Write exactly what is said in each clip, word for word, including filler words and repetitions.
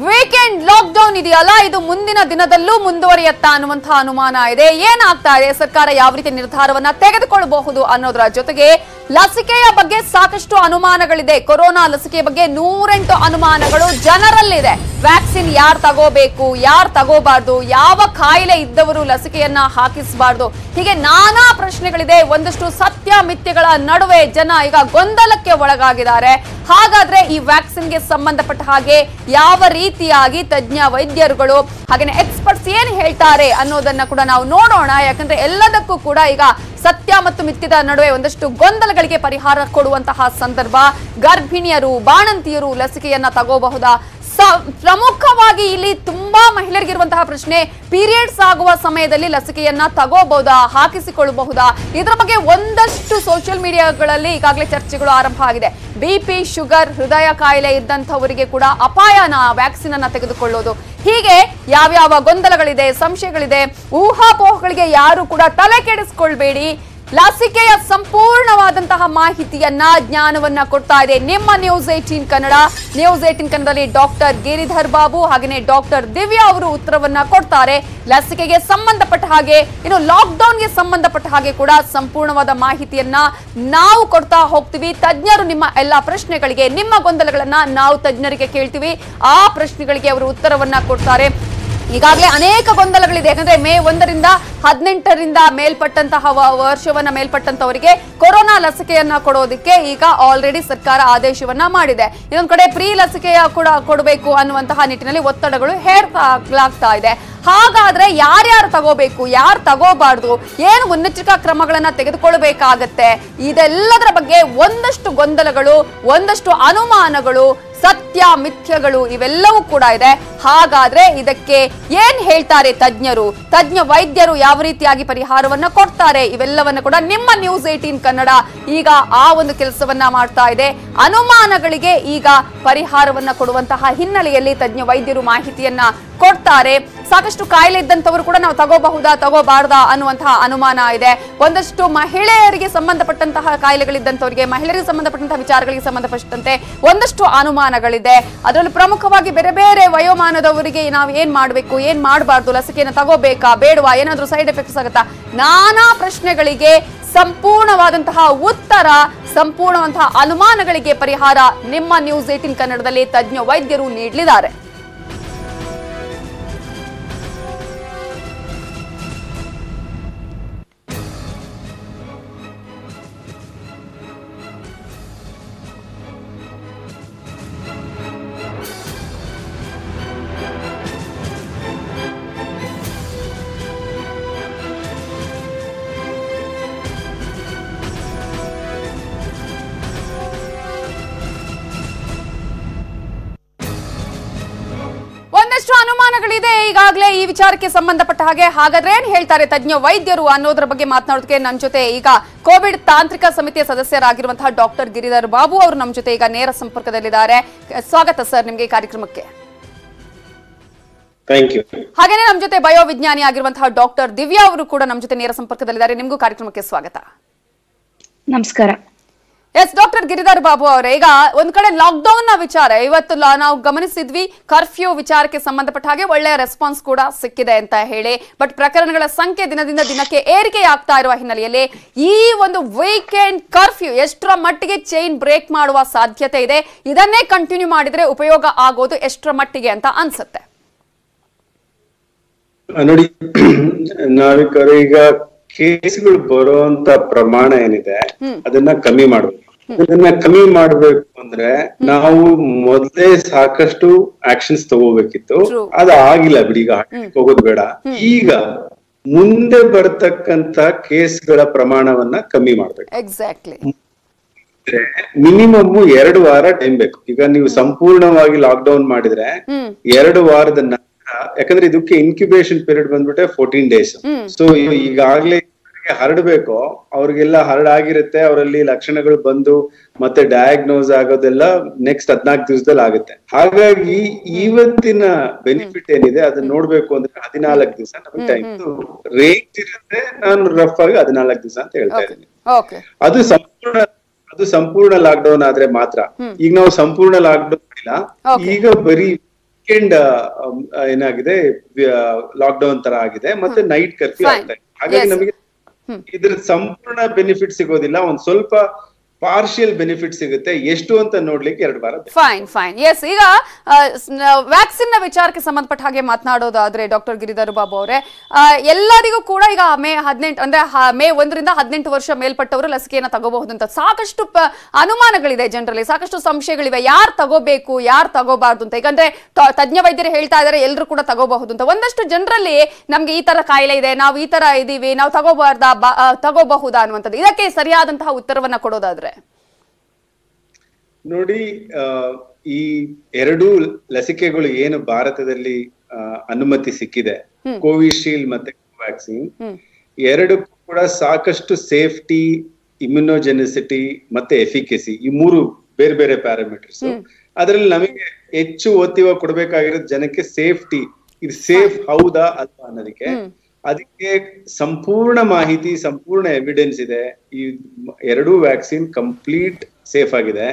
Weekend lockdown ಇದೆಯಲ್ಲ, ಇದು ಮುಂದಿನ ದಿನದಲ್ಲೂ ಮುಂದುವರಿಯುತ್ತಾ ಅನ್ನುವಂತಹ ಅನುಮಾನ ಇದೆ. ಏನಾಗ್ತಾ ಇದೆ, ಸರ್ಕಾರ ಯಾವ ರೀತಿ ನಿರ್ಧಾರವನ್ನ ತೆಗೆದುಕೊಳ್ಳಬಹುದು ಅನ್ನೋದರ ಜೊತೆಗೆ ಲಸಿಕೆಯ ಬಗ್ಗೆ ಸಾಕಷ್ಟು ಅನುಮಾನಗಳಿದೆ. ಕೊರೋನಾ ಲಸಿಕೆ ಬಗ್ಗೆ ನೂರೆಂಟು ಅನುಮಾನಗಳು ಜನರಲ್ಲಿದೆ. ವ್ಯಾಕ್ಸಿನ್ ಯಾರು ತಗೋಬೇಕು, ಯಾರು ತಗೋಬಾರ್ದು, ಯಾವ ಕಾಯಿಲೆ ಇದ್ದವರು ಲಸಿಕೆಯನ್ನ ಹಾಕಿಸಬಾರ್ದು, ಹೀಗೆ ನಾನಾ ಪ್ರಶ್ನೆಗಳಿದೆ. ಒಂದಷ್ಟು ಸತ್ಯ ಮಿಥ್ಯಗಳ ನಡುವೆ ಜನ ಈಗ ಗೊಂದಲಕ್ಕೆ ಒಳಗಾಗಿದ್ದಾರೆ. ಹಾಗಾದ್ರೆ ಈ ವ್ಯಾಕ್ಸಿನ್ಗೆ ಸಂಬಂಧಪಟ್ಟ ಹಾಗೆ ಯಾವ ರೀತಿಯಾಗಿ ತಜ್ಞ ವೈದ್ಯರುಗಳು ಹಾಗೇನೆ ಎಕ್ಸ್ಪರ್ಟ್ಸ್ ಏನ್ ಹೇಳ್ತಾರೆ ಅನ್ನೋದನ್ನ ಕೂಡ ನಾವು ನೋಡೋಣ. ಯಾಕಂದ್ರೆ ಎಲ್ಲದಕ್ಕೂ ಕೂಡ ಈಗ ಸತ್ಯ ಮತ್ತು ಮಿಥ್ಯದ ನಡುವೆ ಒಂದಷ್ಟು ಗೊಂದಲಗಳಿಗೆ ಪರಿಹಾರ ಕೊಡುವಂತಹ ಸಂದರ್ಭ. ಗರ್ಭಿಣಿಯರು, ಬಾಣಂತಿಯರು ಲಸಿಕೆಯನ್ನ ತಗೋಬಹುದಾ? ಪ್ರಮುಖವಾಗಿ ಇಲ್ಲಿ ತುಂಬಾ ಮಹಿಳೆಯರಿಗಿರುವಂತಹ ಪ್ರಶ್ನೆ, ಪೀರಿಯಡ್ಸ್ ಆಗುವ ಸಮಯದಲ್ಲಿ ಲಸಿಕೆಯನ್ನ ತಗೋಬಹುದಾ, ಹಾಕಿಸಿಕೊಳ್ಳಬಹುದಾ? ಇದರ ಬಗ್ಗೆ ಒಂದಷ್ಟು ಸೋಷಿಯಲ್ ಮೀಡಿಯಾಗಳಲ್ಲಿ ಈಗಾಗಲೇ ಚರ್ಚೆಗಳು ಆರಂಭ ಆಗಿದೆ. ಬಿಪಿ, ಶುಗರ್, ಹೃದಯ ಕಾಯಿಲೆ ಇದ್ದಂಥವರಿಗೆ ಕೂಡ ಅಪಾಯನ ವ್ಯಾಕ್ಸಿನ್ ಅನ್ನ ತೆಗೆದುಕೊಳ್ಳೋದು. ಹೀಗೆ ಯಾವ್ಯಾವ ಗೊಂದಲಗಳಿದೆ, ಸಂಶಯಗಳಿದೆ. ಊಹಾಪೋಹಗಳಿಗೆ ಯಾರು ಕೂಡ ತಲೆ ಕೆಡಿಸ್ಕೊಳ್ಬೇಡಿ. ಲಸಿಕೆಯ ಸಂಪೂರ್ಣವಾದಂತಹ ಮಾಹಿತಿಯನ್ನ, ಜ್ಞಾನವನ್ನ ಕೊಡ್ತಾ ಇದೆ ನಿಮ್ಮ news eighteen Kannada. News eighteen ಕನ್ನಡದಲ್ಲಿ ಡಾಕ್ಟರ್ ಗಿರಿಧರ್ ಬಾಬು ಹಾಗೆಯೇ ಡಾಕ್ಟರ್ ದಿವ್ಯಾ ಅವರು ಉತ್ತರವನ್ನ ಕೊಡ್ತಾರೆ. ಲಸಿಕೆಗೆ ಸಂಬಂಧಪಟ್ಟ ಹಾಗೆ, ಇನ್ನು ಲಾಕ್ ಡೌನ್ಗೆ ಸಂಬಂಧಪಟ್ಟ ಹಾಗೆ ಕೂಡ ಸಂಪೂರ್ಣವಾದ ಮಾಹಿತಿಯನ್ನ ನಾವು ಕೊಡ್ತಾ ಹೋಗ್ತೀವಿ. ತಜ್ಞರು ನಿಮ್ಮ ಎಲ್ಲಾ ಪ್ರಶ್ನೆಗಳಿಗೆ, ನಿಮ್ಮ ಗೊಂದಲಗಳನ್ನ ನಾವು ತಜ್ಞರಿಗೆ ಕೇಳ್ತೀವಿ. ಆ ಪ್ರಶ್ನೆಗಳಿಗೆ ಅವರು ಉತ್ತರವನ್ನ ಕೊಡ್ತಾರೆ. ಈಗಾಗಲೇ ಅನೇಕ ಗೊಂದಲಗಳಿದೆ. ಯಾಕಂದ್ರೆ ಮೇ ಒಂದರಿಂದ ಹದಿನೆಂಟರಿಂದ ಮೇಲ್ಪಟ್ಟಂತಹ ವರ್ಷವನ್ನ ಮೇಲ್ಪಟ್ಟಂತವರಿಗೆ ಕೊರೋನಾ ಲಸಿಕೆಯನ್ನ ಕೊಡೋದಕ್ಕೆ ಈಗ ಆಲ್ರೆಡಿ ಸರ್ಕಾರ ಆದೇಶವನ್ನ ಮಾಡಿದೆ. ಇನ್ನೊಂದ್ ಕಡೆ ಪ್ರೀ ಲಸಿಕೆಯ ಕೂಡ ಕೊಡಬೇಕು ಅನ್ನುವಂತಹ ನಿಟ್ಟಿನಲ್ಲಿ ಒತ್ತಡಗಳು ಹೇರಲಾಗ್ತಾ ಇದೆ. ಹಾಗಾದ್ರೆ ಯಾರ್ಯಾರು ತಗೋಬೇಕು, ಯಾರು ತಗೋಬಾರ್ದು, ಏನು ಮುನ್ನೆಚ್ಚರಿಕಾ ಕ್ರಮಗಳನ್ನ ತೆಗೆದುಕೊಳ್ಳಬೇಕಾಗತ್ತೆ, ಇದೆಲ್ಲದರ ಬಗ್ಗೆ ಒಂದಷ್ಟು ಗೊಂದಲಗಳು, ಒಂದಷ್ಟು ಅನುಮಾನಗಳು, ಸತ್ಯ ಮಿಥ್ಯಗಳು ಇವೆಲ್ಲವೂ ಕೂಡ ಇದೆ. ಹಾಗಾದ್ರೆ ಇದಕ್ಕೆ ಏನ್ ಹೇಳ್ತಾರೆ ತಜ್ಞರು, ತಜ್ಞ ವೈದ್ಯರು ಯಾವ ರೀತಿಯಾಗಿ ಪರಿಹಾರವನ್ನ ಕೊಡ್ತಾರೆ, ಇವೆಲ್ಲವನ್ನ ಕೂಡ ನಿಮ್ಮ ನ್ಯೂಸ್ ಏಟೀನ್ ಕನ್ನಡ ಈಗ ಆ ಒಂದು ಕೆಲಸವನ್ನ ಮಾಡ್ತಾ ಇದೆ. ಅನುಮಾನಗಳಿಗೆ ಈಗ ಪರಿಹಾರವನ್ನ ಕೊಡುವಂತಹ ಹಿನ್ನೆಲೆಯಲ್ಲಿ ತಜ್ಞ ವೈದ್ಯರು ಮಾಹಿತಿಯನ್ನ ಕೊಡ್ತಾರೆ. ಸಾಕಷ್ಟು ಕಾಯಿಲೆ ಇದ್ದಂಥವರು ಕೂಡ ನಾವು ತಗೋಬಹುದಾ, ತಗೋಬಾರ್ದಾ ಅನ್ನುವಂತಹ ಅನುಮಾನ ಇದೆ. ಒಂದಷ್ಟು ಮಹಿಳೆಯರಿಗೆ ಸಂಬಂಧಪಟ್ಟಂತಹ ಕಾಯಿಲೆಗಳಿದ್ದಂಥವರಿಗೆ, ಮಹಿಳೆಯರಿಗೆ ಸಂಬಂಧಪಟ್ಟಂತಹ ವಿಚಾರಗಳಿಗೆ ಸಂಬಂಧಪಟ್ಟಂತೆ ಒಂದಷ್ಟು ಅನುಮಾನಗಳಿದೆ. ಅದರಲ್ಲೂ ಪ್ರಮುಖವಾಗಿ ಬೇರೆ ಬೇರೆ ವಯೋಮಾನದವರಿಗೆ ನಾವು ಏನ್ ಮಾಡ್ಬೇಕು, ಏನ್ ಮಾಡಬಾರ್ದು, ಲಸಿಕೆಯನ್ನು ತಗೋಬೇಕಾ ಬೇಡವಾ, ಏನಾದ್ರೂ ಸೈಡ್ ಎಫೆಕ್ಟ್ಸ್ ಆಗುತ್ತಾ, ನಾನಾ ಪ್ರಶ್ನೆಗಳಿಗೆ ಸಂಪೂರ್ಣವಾದಂತಹ ಉತ್ತರ, ಸಂಪೂರ್ಣವಂತಹ ಅನುಮಾನಗಳಿಗೆ ಪರಿಹಾರ ನಿಮ್ಮ ನ್ಯೂಸ್ ಏಟೀನ್ ಕನ್ನಡದಲ್ಲಿ ತಜ್ಞ ವೈದ್ಯರು ನೀಡಲಿದ್ದಾರೆ. ಒಂದಷ್ಟು ಅನುಮಾನಗಳಿದೆ ಈಗಾಗಲೇ ಈ ವಿಚಾರಕ್ಕೆ ಸಂಬಂಧಪಟ್ಟ ಹಾಗೆ. ಹಾಗಾದ್ರೆ ಏನ್ ಹೇಳ್ತಾರೆ ತಜ್ಞ ವೈದ್ಯರು ಅನ್ನೋದ್ರ ಬಗ್ಗೆ ಮಾತನಾಡೋದಕ್ಕೆ ನನ್ನ ಜೊತೆ ಈಗ ಕೋವಿಡ್ ತಾಂತ್ರಿಕ ಸಮಿತಿಯ ಸದಸ್ಯರಾಗಿರುವಂತಹ ಡಾಕ್ಟರ್ ಗಿರಿಧರ್ ಬಾಬು ಅವರು ನಮ್ಮ ಜೊತೆ ಈಗ ನೇರ ಸಂಪರ್ಕದಲ್ಲಿದ್ದಾರೆ. ಸ್ವಾಗತ ಸರ್ ನಿಮ್ಗೆ ಈ ಕಾರ್ಯಕ್ರಮಕ್ಕೆ. ಹಾಗೇನೆ ನಮ್ಮ ಜೊತೆ ಬಯೋವಿಜ್ಞಾನಿ ಆಗಿರುವಂತಹ ಡಾಕ್ಟರ್ ದಿವ್ಯಾ ಅವರು ಕೂಡ ನಮ್ಮ ಜೊತೆ ನೇರ ಸಂಪರ್ಕದಲ್ಲಿದ್ದಾರೆ. ನಿಮ್ಗೂ ಕಾರ್ಯಕ್ರಮಕ್ಕೆ ಸ್ವಾಗತ. ನಮಸ್ಕಾರ. ಎಸ್ ಡಾಕ್ಟರ್ ಗಿರಿಧರ್ ಬಾಬು ಅವರೇ, ಈಗ ಒಂದ್ ಕಡೆ ಲಾಕ್ ಡೌನ್ ನ ವಿಚಾರ ಇವತ್ತು ನಾವು ಗಮನಿಸಿದ್ವಿ. ಕರ್ಫ್ಯೂ ವಿಚಾರಕ್ಕೆ ಸಂಬಂಧಪಟ್ಟ ಹಾಗೆ ಒಳ್ಳೆಯ ರೆಸ್ಪಾನ್ಸ್ ಕೂಡ ಸಿಕ್ಕಿದೆ ಅಂತ ಹೇಳಿ, ಬಟ್ ಪ್ರಕರಣಗಳ ಸಂಖ್ಯೆ ದಿನದಿಂದ ದಿನಕ್ಕೆ ಏರಿಕೆ ಆಗ್ತಾ ಇರುವ ಹಿನ್ನೆಲೆಯಲ್ಲಿ ಈ ಒಂದು ವೀಕೆಂಡ್ ಕರ್ಫ್ಯೂ ಎಷ್ಟರ ಮಟ್ಟಿಗೆ ಚೈನ್ ಬ್ರೇಕ್ ಮಾಡುವ ಸಾಧ್ಯತೆ ಇದೆ, ಇದನ್ನೇ ಕಂಟಿನ್ಯೂ ಮಾಡಿದ್ರೆ ಉಪಯೋಗ ಆಗೋದು ಎಷ್ಟರ ಮಟ್ಟಿಗೆ ಅಂತ ಅನ್ಸುತ್ತೆ? ನೋಡಿ, ನಾವಿಕರು ಈಗ ಕೇಸ್ಗಳು ಬರುವಂತ ಪ್ರಮಾಣ ಏನಿದೆ ಅದನ್ನ ಕಮ್ಮಿ ಮಾಡ್ಬೇಕು. ಅದನ್ನ ಕಮ್ಮಿ ಮಾಡ್ಬೇಕು ಅಂದ್ರೆ ನಾವು ಮೊದಲೇ ಸಾಕಷ್ಟು ಆಕ್ಷನ್ಸ್ ತಗೋಬೇಕಿತ್ತು. ಅದು ಆಗಿಲ್ಲ ಬಿಡಿ, ಈಗ ಹೋಗೋದು ಬೇಡ. ಈಗ ಮುಂದೆ ಬರ್ತಕ್ಕಂತ ಕೇಸ್ಗಳ ಪ್ರಮಾಣವನ್ನ ಕಮ್ಮಿ ಮಾಡ್ಬೇಕು. ಎಕ್ಸಾಕ್ಟ್ಲಿ. ಮಿನಿಮಮ್ ಎರಡು ವಾರ ಟೈಮ್ ಬೇಕು. ಈಗ ನೀವು ಸಂಪೂರ್ಣವಾಗಿ ಲಾಕ್ ಡೌನ್ ಮಾಡಿದ್ರೆ ಎರಡು ವಾರದ ನಂತರ, ಯಾಕಂದ್ರೆ ಇದಕ್ಕೆ ಇನ್ಕ್ಯುಬೇಷನ್ ಪೀರಿಯಡ್ ಬಂದ್ಬಿಟ್ಟೆ ಫೋರ್ಟೀನ್ ಡೇಸ್. ಸೊ ಈಗಾಗ್ಲೇ ಹರಡ್ಬೇಕು, ಅವ್ರಿಗೆಲ್ಲ ಹರಡಾಗಿರುತ್ತೆ, ಅವರಲ್ಲಿ ಲಕ್ಷಣಗಳು ಬಂದು ಮತ್ತೆ ಡಯಾಗ್ನೋಸ್ ಆಗೋದೆಲ್ಲ ನೆಕ್ಸ್ಟ್ ಹದ್ನಾಲ್ಕು ದಿವಸದಲ್ಲಿ ಆಗುತ್ತೆ. ಹಾಗಾಗಿ ಇವತ್ತಿನ ಬೆನಿಫಿಟ್ ಏನಿದೆ ಅದನ್ನ ನೋಡ್ಬೇಕು ಅಂದ್ರೆ ಹದಿನಾಲ್ಕು ದಿವಸ ನಮಗೆ ಟೈಮ್ ರೇಂಜ್ ಇರುತ್ತೆ. ನಾನು ರಫ್ ಆಗಿ ಹದಿನಾಲ್ಕು ದಿವಸ ಅಂತ ಹೇಳ್ತಾ ಇದ್ದೀನಿ. ಅದು ಸಂಪೂರ್ಣ ಅದು ಸಂಪೂರ್ಣ ಲಾಕ್ ಡೌನ್ ಆದ್ರೆ ಮಾತ್ರ. ಈಗ ನಾವು ಸಂಪೂರ್ಣ ಲಾಕ್ ಡೌನ್ ಇಲ್ಲ, ಈಗ ಬರೀ ವೀಕೆಂಡ್ ಏನಾಗಿದೆ ಲಾಕ್ ಡೌನ್ ತರ ಆಗಿದೆ ಮತ್ತೆ ನೈಟ್ ಕರ್ಫ್ಯೂ ಆಗ್ತಾ ಇದೆ. ಹಾಗಾಗಿ ನಮಗೆ ಇದ್ರ ಸಂಪೂರ್ಣ ಬೆನಿಫಿಟ್ ಸಿಗೋದಿಲ್ಲ, ಒಂದ್ ಸ್ವಲ್ಪ ಪಾರ್ಷಿಯಲ್ ಬೆನಿಫಿಟ್ ಸಿಗುತ್ತೆ. ಎಷ್ಟು ಅಂತ ನೋಡ್ಲಿಕ್ಕೆ ಎರಡು ವಾರ. Fine fine yes. ಈಗ ವ್ಯಾಕ್ಸಿನ್ ನ ವಿಚಾರಕ್ಕೆ ಸಂಬಂಧಪಟ್ಟ ಹಾಗೆ ಮಾತನಾಡೋದಾದ್ರೆ ಡಾಕ್ಟರ್ ಗಿರಿಧರ್ ಬಾಬು ಅವರೇ, ಎಲ್ಲರಿಗೂ ಕೂಡ ಈಗ ಮೇ ಹದಿನೆಂಟು ಅಂದ್ರೆ ಮೇ ಒಂದರಿಂದ ಹದಿನೆಂಟು ವರ್ಷ ಮೇಲ್ಪಟ್ಟವರು ಲಸಿಕೆಯನ್ನ ತಗೋಬಹುದು ಅಂತ ಸಾಕಷ್ಟು ಅನುಮಾನಗಳಿದೆ ಜನರಲ್ಲಿ, ಸಾಕಷ್ಟು ಸಂಶಯಗಳಿವೆ. ಯಾರು ತಗೋಬೇಕು ಯಾರು ತಗೋಬಾರ್ದು ಅಂತ. ಈಗಂದ್ರೆ ತಜ್ಞ ವೈದ್ಯರು ಹೇಳ್ತಾ ಇದಾರೆ ಎಲ್ಲರೂ ಕೂಡ ತಗೋಬಹುದು ಅಂತ. ಒಂದಷ್ಟು ಜನರಲ್ಲಿ ನಮ್ಗೆ ಈ ತರ ಕಾಯಿಲೆ ಇದೆ, ನಾವು ಈ ತರ ಇದೀವಿ, ನಾವು ತಗೋಬಾರ್ದಾ ತಗೋಬಹುದಾ ಅನ್ನುವಂಥದ್ದು. ಇದಕ್ಕೆ ಸರಿಯಾದಂತಹ ಉತ್ತರವನ್ನ ಕೊಡೋದಾದ್ರೆ ನೋಡಿ, ಈ ಎರಡು ಲಸಿಕೆಗಳು ಏನು ಭಾರತದಲ್ಲಿ ಅನುಮತಿ ಸಿಕ್ಕಿದೆ, ಕೋವಿಶೀಲ್ಡ್ ಮತ್ತೆ ಕೋವ್ಯಾಕ್ಸಿನ್, ಎರಡಕ್ಕೂ ಕೂಡ ಸಾಕಷ್ಟು ಸೇಫ್ಟಿ, ಇಮ್ಯುನೋಜೆನಿಸಿಟಿ ಮತ್ತೆ ಎಫಿಕೆಸಿ, ಈ ಮೂರು ಬೇರೆ ಬೇರೆ ಪ್ಯಾರಾಮೀಟರ್ಸ್. ಅದರಲ್ಲಿ ನಮಗೆ ಹೆಚ್ಚು ಒತ್ತಿವ ಕೊಡ್ಬೇಕಾಗಿರೋದು ಜನಕ್ಕೆ ಸೇಫ್ಟಿ, ಇದು ಸೇಫ್ ಹೌದಾ ಅಲ್ವಾ ಅನ್ನೋದಕ್ಕೆ. ಅದಕ್ಕೆ ಸಂಪೂರ್ಣ ಮಾಹಿತಿ, ಸಂಪೂರ್ಣ ಎವಿಡೆನ್ಸ್ ಇದೆ. ಈ ಎರಡೂ ವ್ಯಾಕ್ಸಿನ್ ಕಂಪ್ಲೀಟ್ ಸೇಫ್ ಆಗಿದೆ.